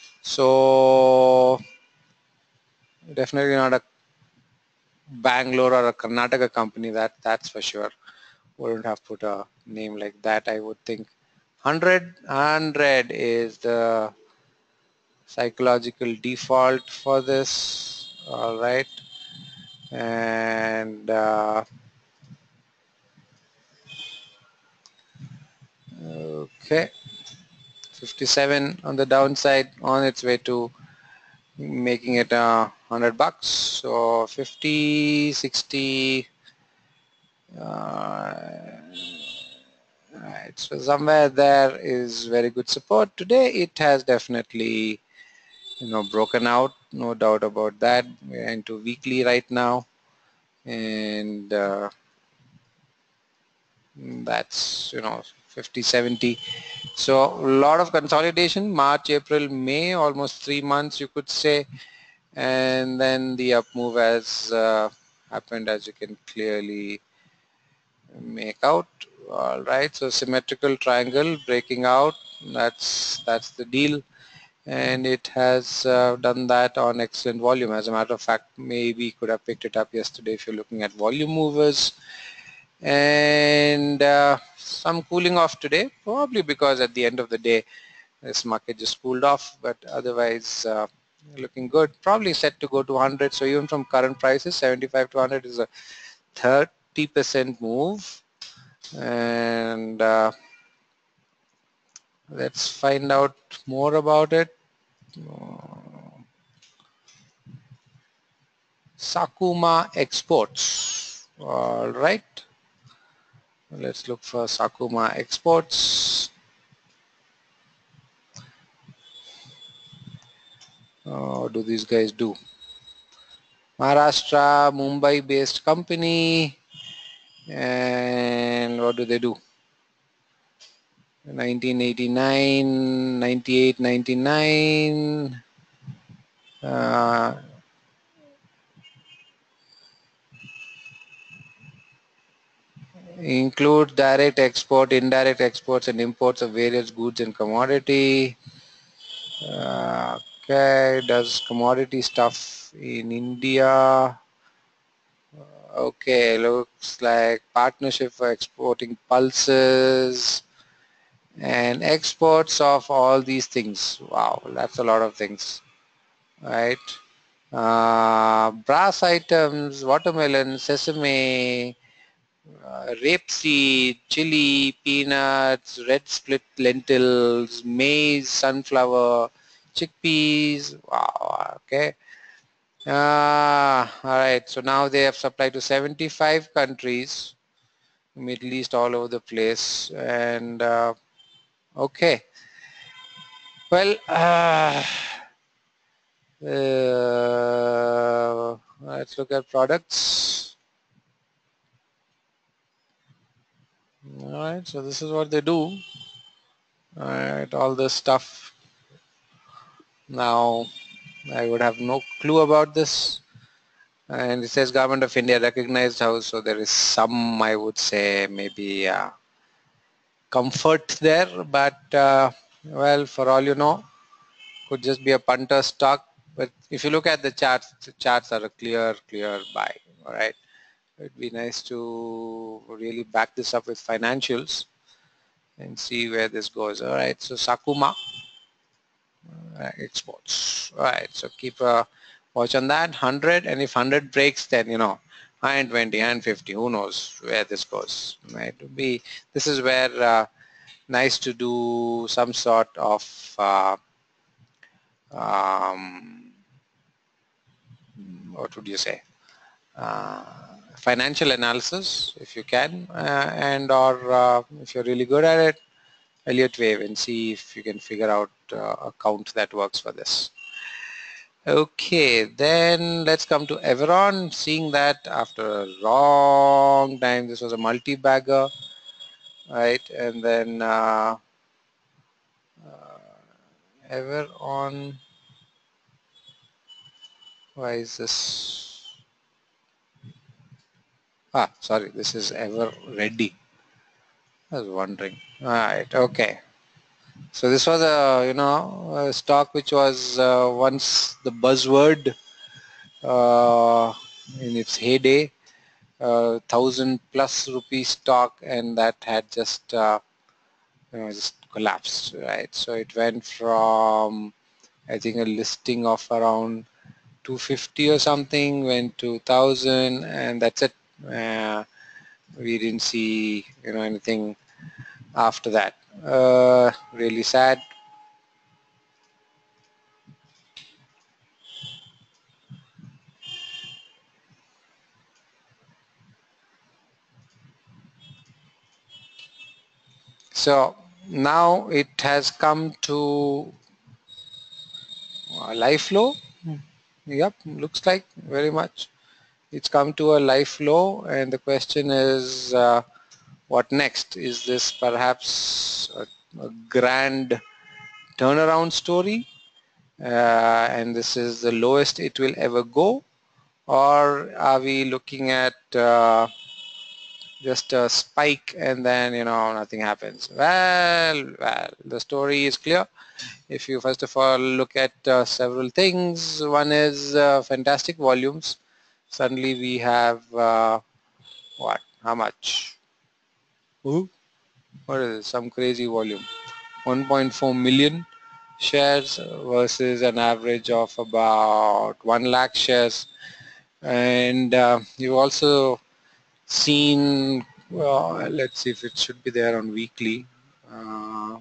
So definitely not a Bangalore or a Karnataka company, that that's for sure. Wouldn't have put a name like that, I would think. one hundred, one hundred is the psychological default for this. All right. And uh, okay, fifty-seven on the downside, on its way to making it a hundred bucks. So fifty, sixty, uh, right. So somewhere there is very good support. Today it has definitely you know broken out, no doubt about that. We're into weekly right now, and uh, that's you know fifty, seventy. So a lot of consolidation, March, April, May, almost three months you could say, and then the up move has uh, happened, as you can clearly make out. All right, so symmetrical triangle breaking out, that's that's the deal, and it has uh, done that on excellent volume. As a matter of fact, maybe could have picked it up yesterday if you're looking at volume movers. And uh, some cooling off today, probably because at the end of the day this market just cooled off, but otherwise uh, looking good. Probably set to go to one hundred. So even from current prices, seventy-five to one hundred is a thirty percent move. And uh, let's find out more about it. Sakuma exports. All right. Let's look for Sakuma exports. Uh, what do these guys do? Maharashtra, Mumbai-based company. And what do they do? nineteen eighty-nine, ninety-eight, ninety-nine. Uh, include direct export, indirect exports, and imports of various goods and commodity. Uh, okay, does commodity stuff in India. Okay, looks like partnership for exporting pulses and exports of all these things. Wow, that's a lot of things, right? Uh, brass items, watermelon, sesame, uh, rapeseed, chili, peanuts, red split lentils, maize, sunflower, chickpeas. Wow, okay. Uh, all right, so now they have supplied to seventy-five countries, Middle East, all over the place. And uh, okay, well, uh, uh, let's look at products. All right, so this is what they do. All right, all this stuff. Now, I would have no clue about this. And it says Government of India recognized house, so there is some, I would say, maybe uh, comfort there. But uh, well, for all you know, could just be a punter stock, but if you look at the charts, the charts are a clear, clear buy. All right, it'd be nice to really back this up with financials and see where this goes. All right, so Sakuma uh, exports. All right, so keep a watch on that. one hundred, and if one hundred breaks, then you know one twenty, one fifty, who knows where this goes. Right, it would be, this is where uh, nice to do some sort of uh, um, what would you say, uh, financial analysis if you can, uh, and or uh, if you're really good at it, Elliott wave, and see if you can figure out uh, a count that works for this. Okay, then let's come to Everon. Seeing that after a long time, this was a multi-bagger, right? And then uh, uh, Everon, why is this? Ah, sorry, this is Ever Ready. I was wondering. All right, okay. So this was a, you know, a stock which was uh, once the buzzword uh, in its heyday, uh, thousand plus rupee stock, and that had just uh, you know, just collapsed, right? So it went from, I think, a listing of around two fifty or something, went to one thousand, and that's it. Uh, we didn't see, you know, anything after that. Uh, really sad. So now it has come to a life low. Yep, looks like very much. It's come to a life low, and the question is, uh, what next? Is this perhaps a, a grand turnaround story, uh, and this is the lowest it will ever go, or are we looking at uh, just a spike and then you know nothing happens? Well, well, the story is clear. If you first of all look at uh, several things, one is uh, fantastic volumes. Suddenly we have uh, what? How much? Ooh, what is it? Some crazy volume. one point four million shares versus an average of about one lakh shares. And uh, you've also seen, well, let's see if it should be there on weekly. Uh,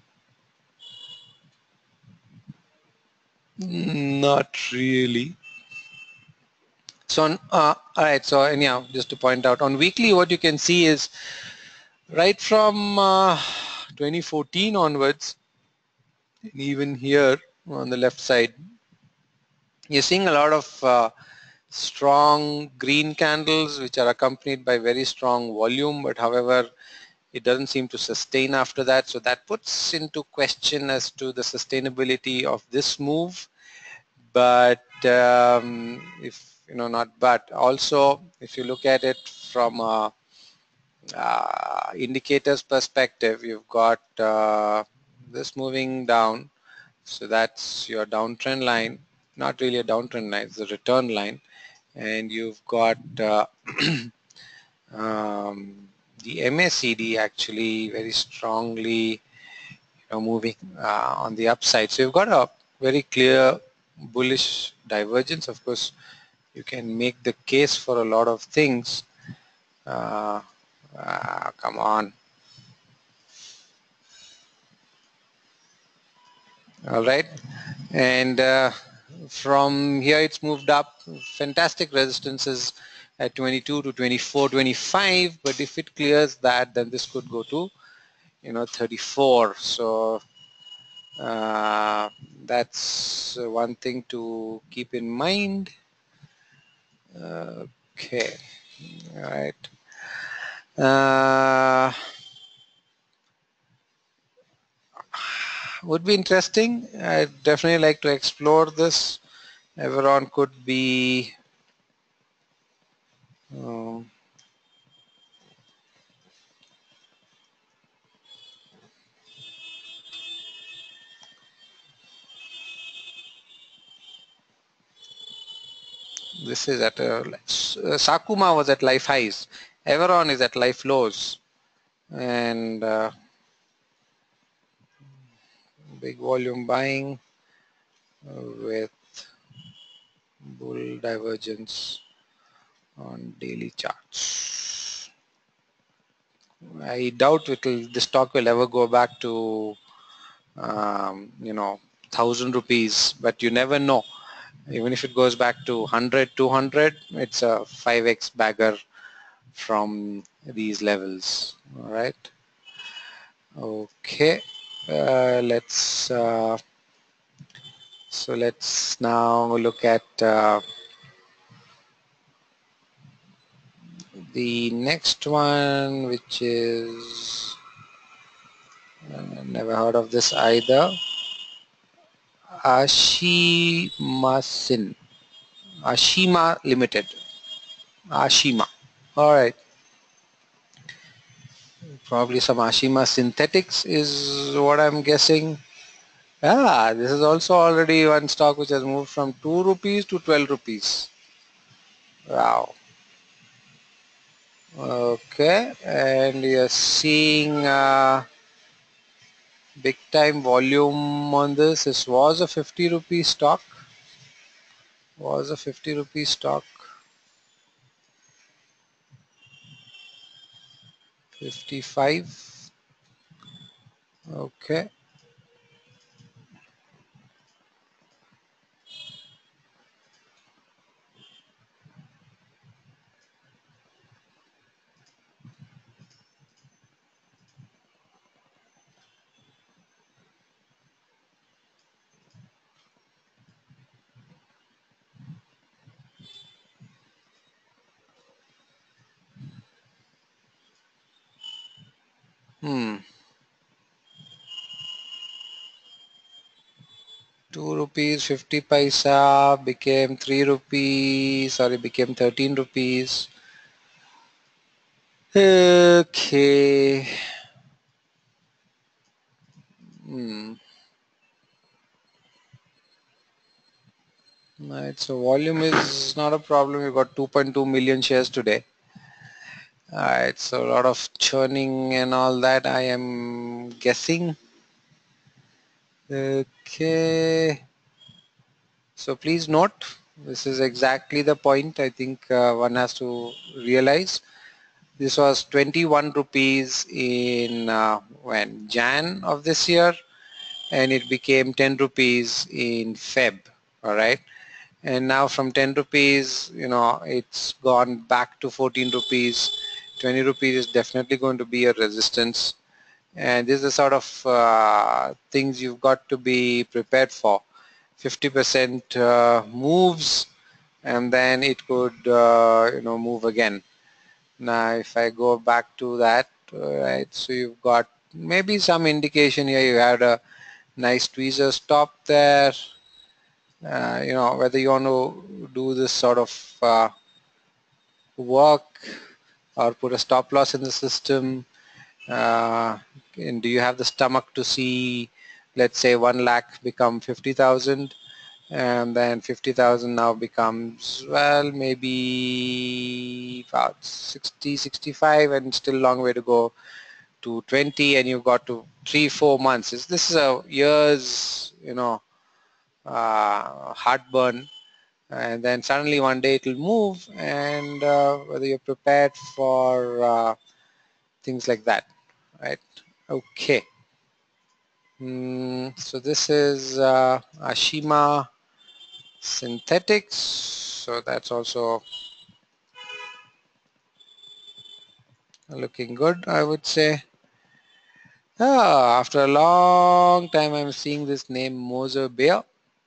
not really. So, on, uh, all right, so anyhow, just to point out, on weekly what you can see is right from uh, twenty fourteen onwards, and even here on the left side, you're seeing a lot of uh, strong green candles which are accompanied by very strong volume, but however it doesn't seem to sustain after that. So that puts into question as to the sustainability of this move. But um, if you know not but also if you look at it from a uh, indicators perspective, you've got uh, this moving down, so that's your downtrend line, not really a downtrend line, it's a return line, and you've got uh, um, the M A C D actually very strongly you know, moving uh, on the upside. So you've got a very clear bullish divergence. Of course, you can make the case for a lot of things. Uh, uh, come on. All right. And uh, from here it's moved up. Fantastic resistances at twenty-two to twenty-four, twenty-five. But if it clears that, then this could go to you know thirty-four. So uh, that's one thing to keep in mind. Okay. All right. Uh, would be interesting. I'd definitely like to explore this. Everyone could be um, this is at a, uh, Sakuma was at life highs. Everon is at life lows, and uh, big volume buying with bull divergence on daily charts. I doubt it will, the stock will ever go back to um, you know thousand rupees, but you never know. Even if it goes back to one hundred, two hundred, it's a five X bagger from these levels. All right. Okay. Uh, let's uh, so let's now look at uh, the next one, which is uh, never heard of this either. Ashimasin, Ashima Limited. Ashima. All right. Probably some Ashima Synthetics is what I'm guessing. Ah, this is also already one stock which has moved from two rupees to twelve rupees. Wow. Okay, and you're seeing uh, big time volume on this. This was a fifty rupee stock. Was a fifty rupee stock. fifty-five. Okay. Hmm. two rupees fifty paisa became three rupees. Sorry, became thirteen rupees. Okay. Hmm. Right, so volume is not a problem. We've got two point two million shares today. Alright, so a lot of churning and all that, I am guessing. Okay. So please note, this is exactly the point I think uh, one has to realize. This was twenty-one rupees in uh, when Jan of this year, and it became ten rupees in Feb. All right. And now from ten rupees, you know, it's gone back to fourteen rupees. twenty rupees is definitely going to be a resistance, and this is the sort of uh, things you've got to be prepared for. fifty percent uh, moves, and then it could uh, you know move again. Now if I go back to that, right, so you've got maybe some indication here. You had a nice tweezer stop there. Uh, you know, whether you want to do this sort of uh, work or put a stop loss in the system, uh, and do you have the stomach to see, let's say, one lakh become fifty thousand, and then fifty thousand now becomes, well, maybe about sixty, sixty-five, and still a long way to go to twenty, and you've got to three, four months. This is a year's, you know, uh, heartburn, and then suddenly one day it will move, and uh, whether you're prepared for uh, things like that, right? Okay. Mm, so this is uh, Ashima Synthetics. So that's also looking good, I would say. Ah, after a long time, I'm seeing this name Moser Beer.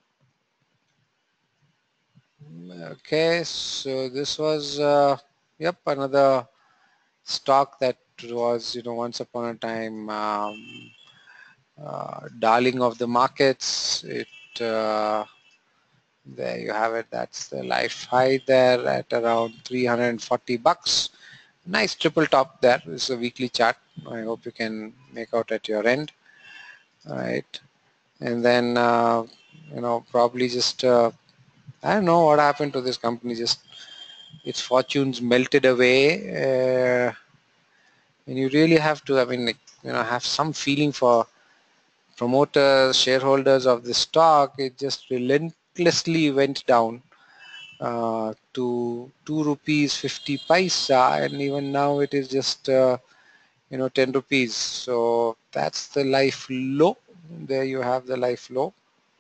Okay, so this was, uh, yep, another stock that was, you know, once upon a time um, uh, darling of the markets. It uh, there you have it. That's the life high there at around three hundred forty bucks. Nice triple top there. This is a weekly chart. I hope you can make out at your end. All right, and then uh, you know probably just uh, I don't know what happened to this company. Just its fortunes melted away. Uh, and you really have to, I mean, like, you know, have some feeling for promoters, shareholders of the stock. It just relentlessly went down uh, to two rupees fifty paisa, and even now it is just uh, you know ten rupees. So that's the life low. There you have the life low.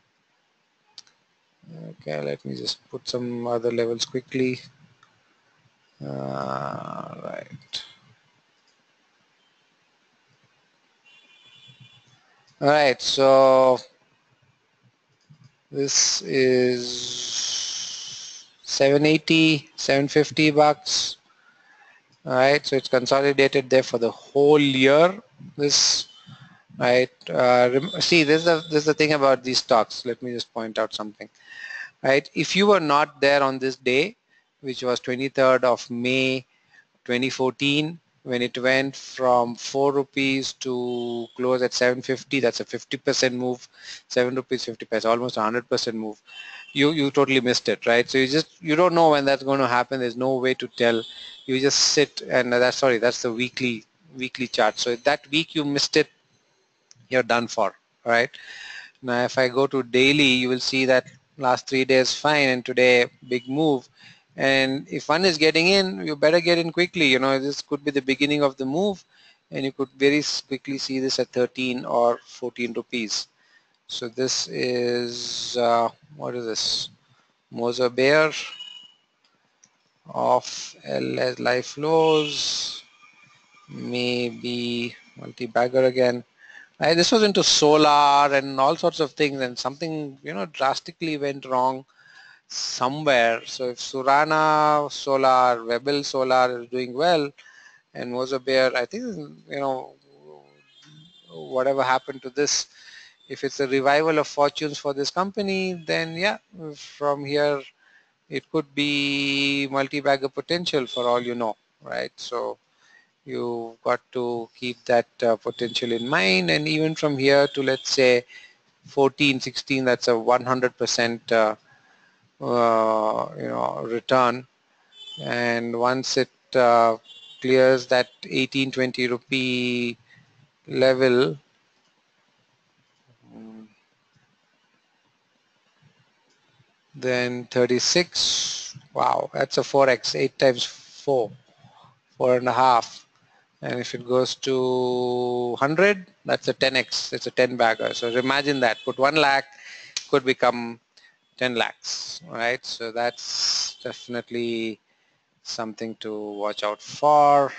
Okay, let me just put some other levels quickly. Uh, right. All right. So this is seven eighty, seven fifty bucks. All right. So it's consolidated there for the whole year. This right. Uh, see, this is the this is the thing about these stocks. Let me just point out something. Right. If you were not there on this day, which was twenty-third of May twenty fourteen, when it went from four rupees to close at seven fifty, that's a fifty percent move. seven rupees fifty paise, almost a one hundred percent move. You you totally missed it, right? So you just you don't know when that's going to happen. There's no way to tell. You just sit, and that's sorry, that's the weekly weekly chart. So that week you missed it, you're done for, right? Now, if I go to daily, you will see that last three days fine, and today big move. And if one is getting in, you better get in quickly. You know, this could be the beginning of the move, and you could very s- quickly see this at thirteen or fourteen rupees. So this is uh, what is this? Moser Bear of L as life flows, maybe multi-bagger again. Right, this was into solar and all sorts of things, and something you know drastically went wrong somewhere. So if Surana Solar, Webel Solar is doing well, and Mozabear, I think you know whatever happened to this. If it's a revival of fortunes for this company, then yeah, from here it could be multi-bagger potential for all you know, right? So you've got to keep that uh, potential in mind, and even from here to let's say fourteen, sixteen, that's a one hundred percent uh, uh, you know return. And once it uh, clears that eighteen, twenty rupee level, then thirty-six, wow, that's a four x, eight times four, four and a half. And if it goes to one hundred, that's a ten x, it's a ten bagger. So imagine that, put one lakh, could become ten lakhs, right? So that's definitely something to watch out for.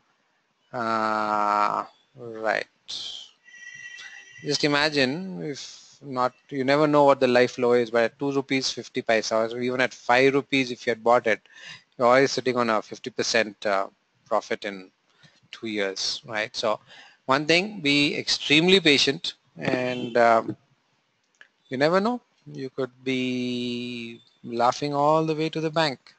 Uh, right. Just imagine if not, you never know what the life low is, but at two rupees fifty paisa, or even at five rupees if you had bought it, you're always sitting on a fifty percent uh, profit in two years, right? So one thing, be extremely patient, and um, you never know. You could be laughing all the way to the bank.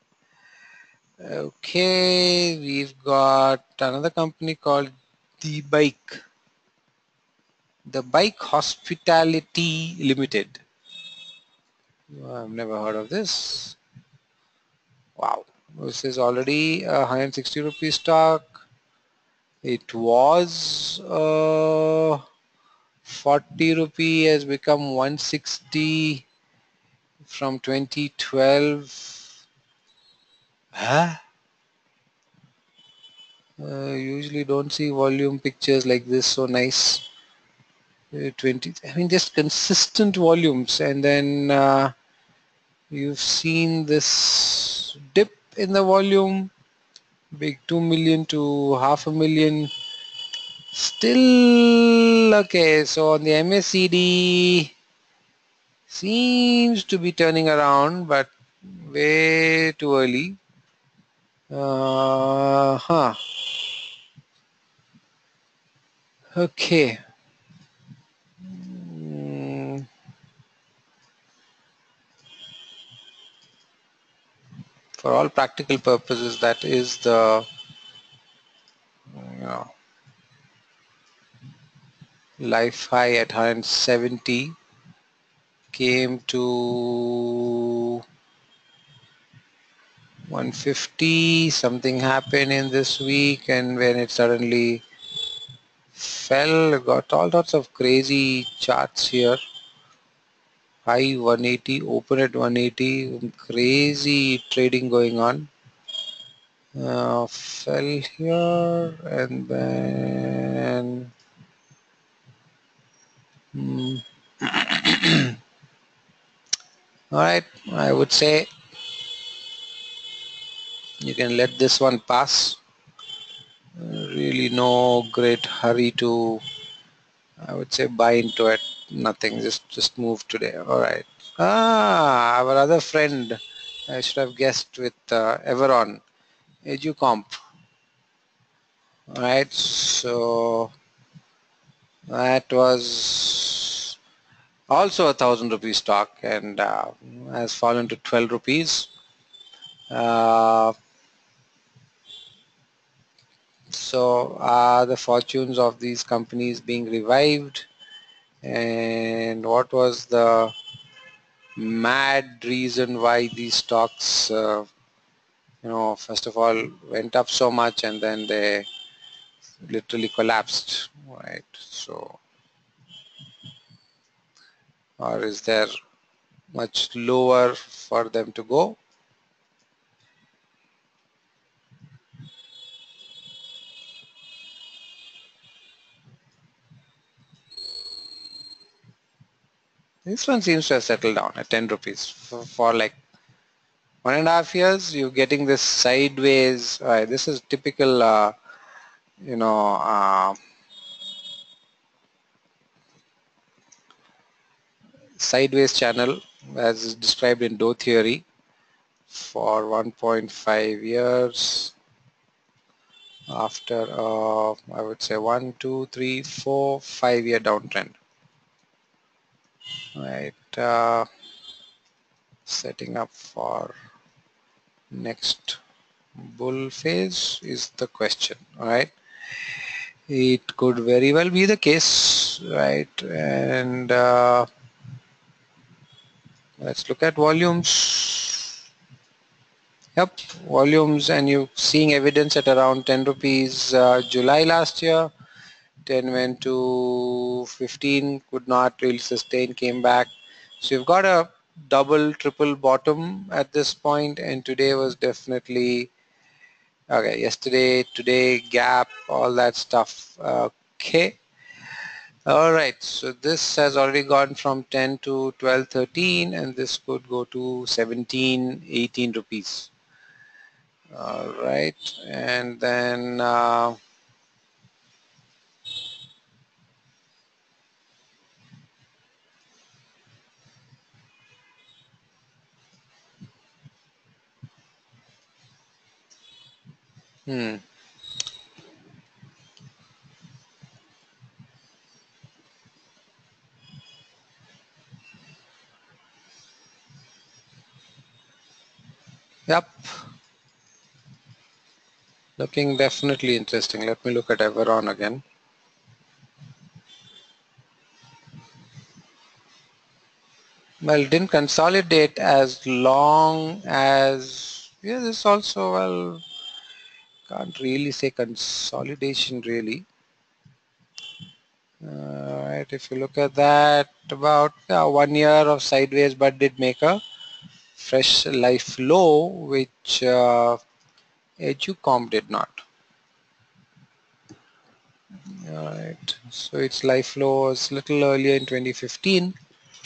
Okay, we've got another company called The Bike. The Bike Hospitality Limited. I've never heard of this. Wow. This is already a one hundred sixty rupee stock. It was uh, forty rupee, has become one hundred sixty from twenty twelve. Huh? Uh, usually don't see volume pictures like this so nice. Uh, twenty, I mean just consistent volumes, and then uh, you've seen this dip in the volume, big two million to half a million. Still okay. So on the M A C D seems to be turning around, but way too early. Uh huh. Okay. Mm, for all practical purposes, that is the you know, life high at one hundred seventy. Came to one fifty, something happened in this week, and when it suddenly fell, got all sorts of crazy charts here. High one eighty, open at one eighty, crazy trading going on. Uh, fell here and then hmm. All right, I would say you can let this one pass. Uh, really no great hurry to, I would say, buy into it. Nothing, just just move today. All right. Ah, our other friend, I should have guessed, with uh, Everon, EduComp. All right, so that was also a thousand rupee stock and uh, has fallen to twelve rupees. Uh, so are the fortunes of these companies being revived? And what was the mad reason why these stocks, uh, you know, first of all went up so much and then they literally collapsed, right? So, or is there much lower for them to go? This one seems to have settled down at ten rupees for, for like one and a half years. You're getting this sideways. Uh, this is typical, uh, you know, uh, sideways channel as is described in Doe theory for one point five years after, uh, I would say, one, two, three, four, five year downtrend. Right, uh, setting up for next bull phase is the question. All right, it could very well be the case, right? And uh, let's look at volumes. Yep, volumes, and you seeing evidence at around ten rupees uh, July last year. ten went to fifteen, could not really sustain, came back. So you've got a double, triple bottom at this point, and today was definitely, okay, yesterday, today, gap, all that stuff. Okay. All right, so this has already gone from ten to twelve, thirteen, and this could go to seventeen, eighteen rupees. All right, and then uh, hmm, yep, looking definitely interesting. Let me look at Everon again. Well, it didn't consolidate as long as, yeah, this also, well, can't really say consolidation really. Uh, right, if you look at that, about uh, one year of sideways, but did make a fresh life low, which uh, EduComp did not. All right, so its life low was a little earlier in twenty fifteen.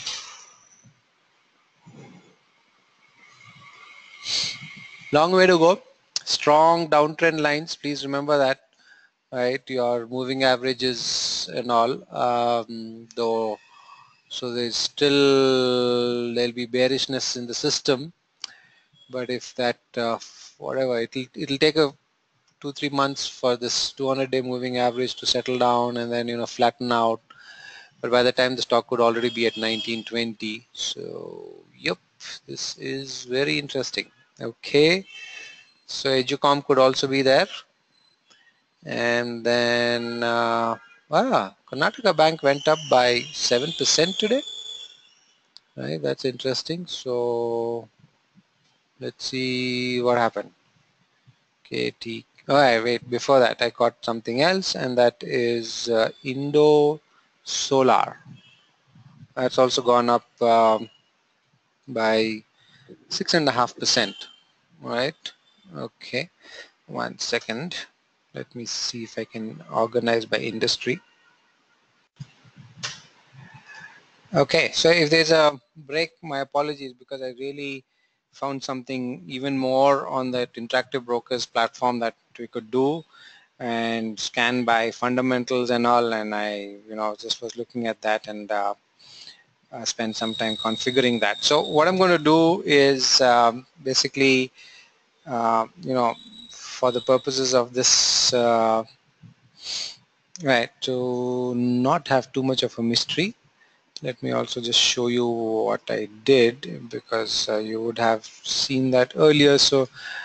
Long way to go. Strong downtrend lines. Please remember that. Right, your moving averages and all. Um, though, so there's still there'll be bearishness in the system. But if that uh, whatever, it'll it'll take a two three months for this two hundred day moving average to settle down and then you know flatten out. But by the time the stock could already be at nineteen twenty. So yep, this is very interesting. Okay, so EduCom could also be there, and then uh, ah, Karnataka Bank went up by seven percent today. Right, that's interesting. So let's see what happened. K T. Oh, I wait. Before that, I got something else, and that is uh, Indo Solar. That's also gone up um, by six and a half percent. Right. Okay. One second. Let me see if I can organize by industry. Okay, so if there's a break, my apologies, because I really found something even more on that interactive brokers platform that we could do and scan by fundamentals and all, and I you know just was looking at that and uh, uh, spent some time configuring that. So what I'm going to do is um, basically uh, you know for the purposes of this uh, right, to not have too much of a mystery, let me also just show you what I did, because uh, you would have seen that earlier. So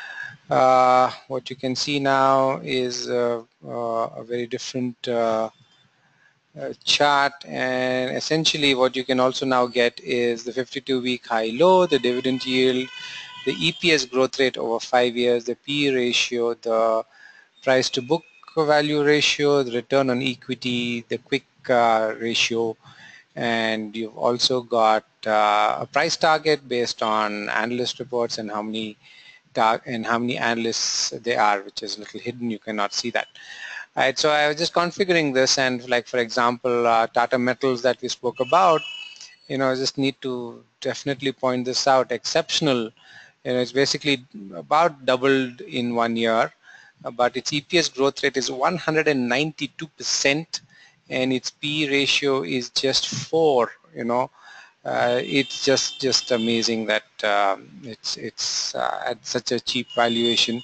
uh, what you can see now is uh, uh, a very different uh, uh, chart, and essentially what you can also now get is the fifty-two week high low, the dividend yield, the E P S growth rate over five years, the P E ratio, the price to book value ratio, the return on equity, the quick uh, ratio, and you've also got uh, a price target based on analyst reports and how many and how many analysts they are, which is a little hidden. You cannot see that. All right, so I was just configuring this, and like for example, uh, Tata Metals that we spoke about, you know, I just need to definitely point this out. Exceptional, you know, it's basically about doubled in one year, uh, but its E P S growth rate is one hundred ninety-two percent, and its P E ratio is just four. You know, uh, it's just just amazing that um, it's it's uh, at such a cheap valuation.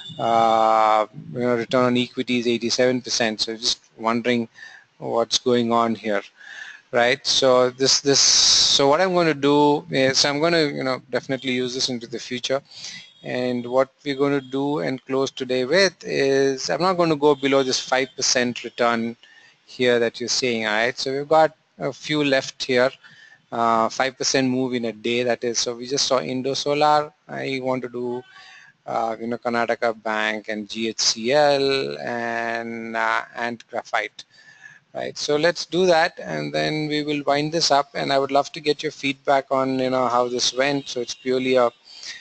Uh, you know, return on equity is eighty-seven percent. So just wondering what's going on here, right? So this this so what I'm going to do is I'm going to you know definitely use this into the future, and what we're going to do and close today with is I'm not going to go below this five percent return here that you're seeing. All right, so we've got a few left here, uh, five percent move in a day, that is. So we just saw Indo Solar. I want to do uh, you know Karnataka Bank and G H C L and uh, and Graphite. Right, so let's do that, and then we will wind this up, and I would love to get your feedback on you know how this went. So it's purely a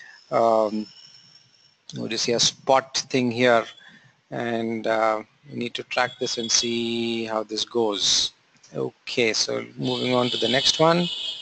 um, what do you say, a spot thing here, and uh, we need to track this and see how this goes. Okay, so moving on to the next one.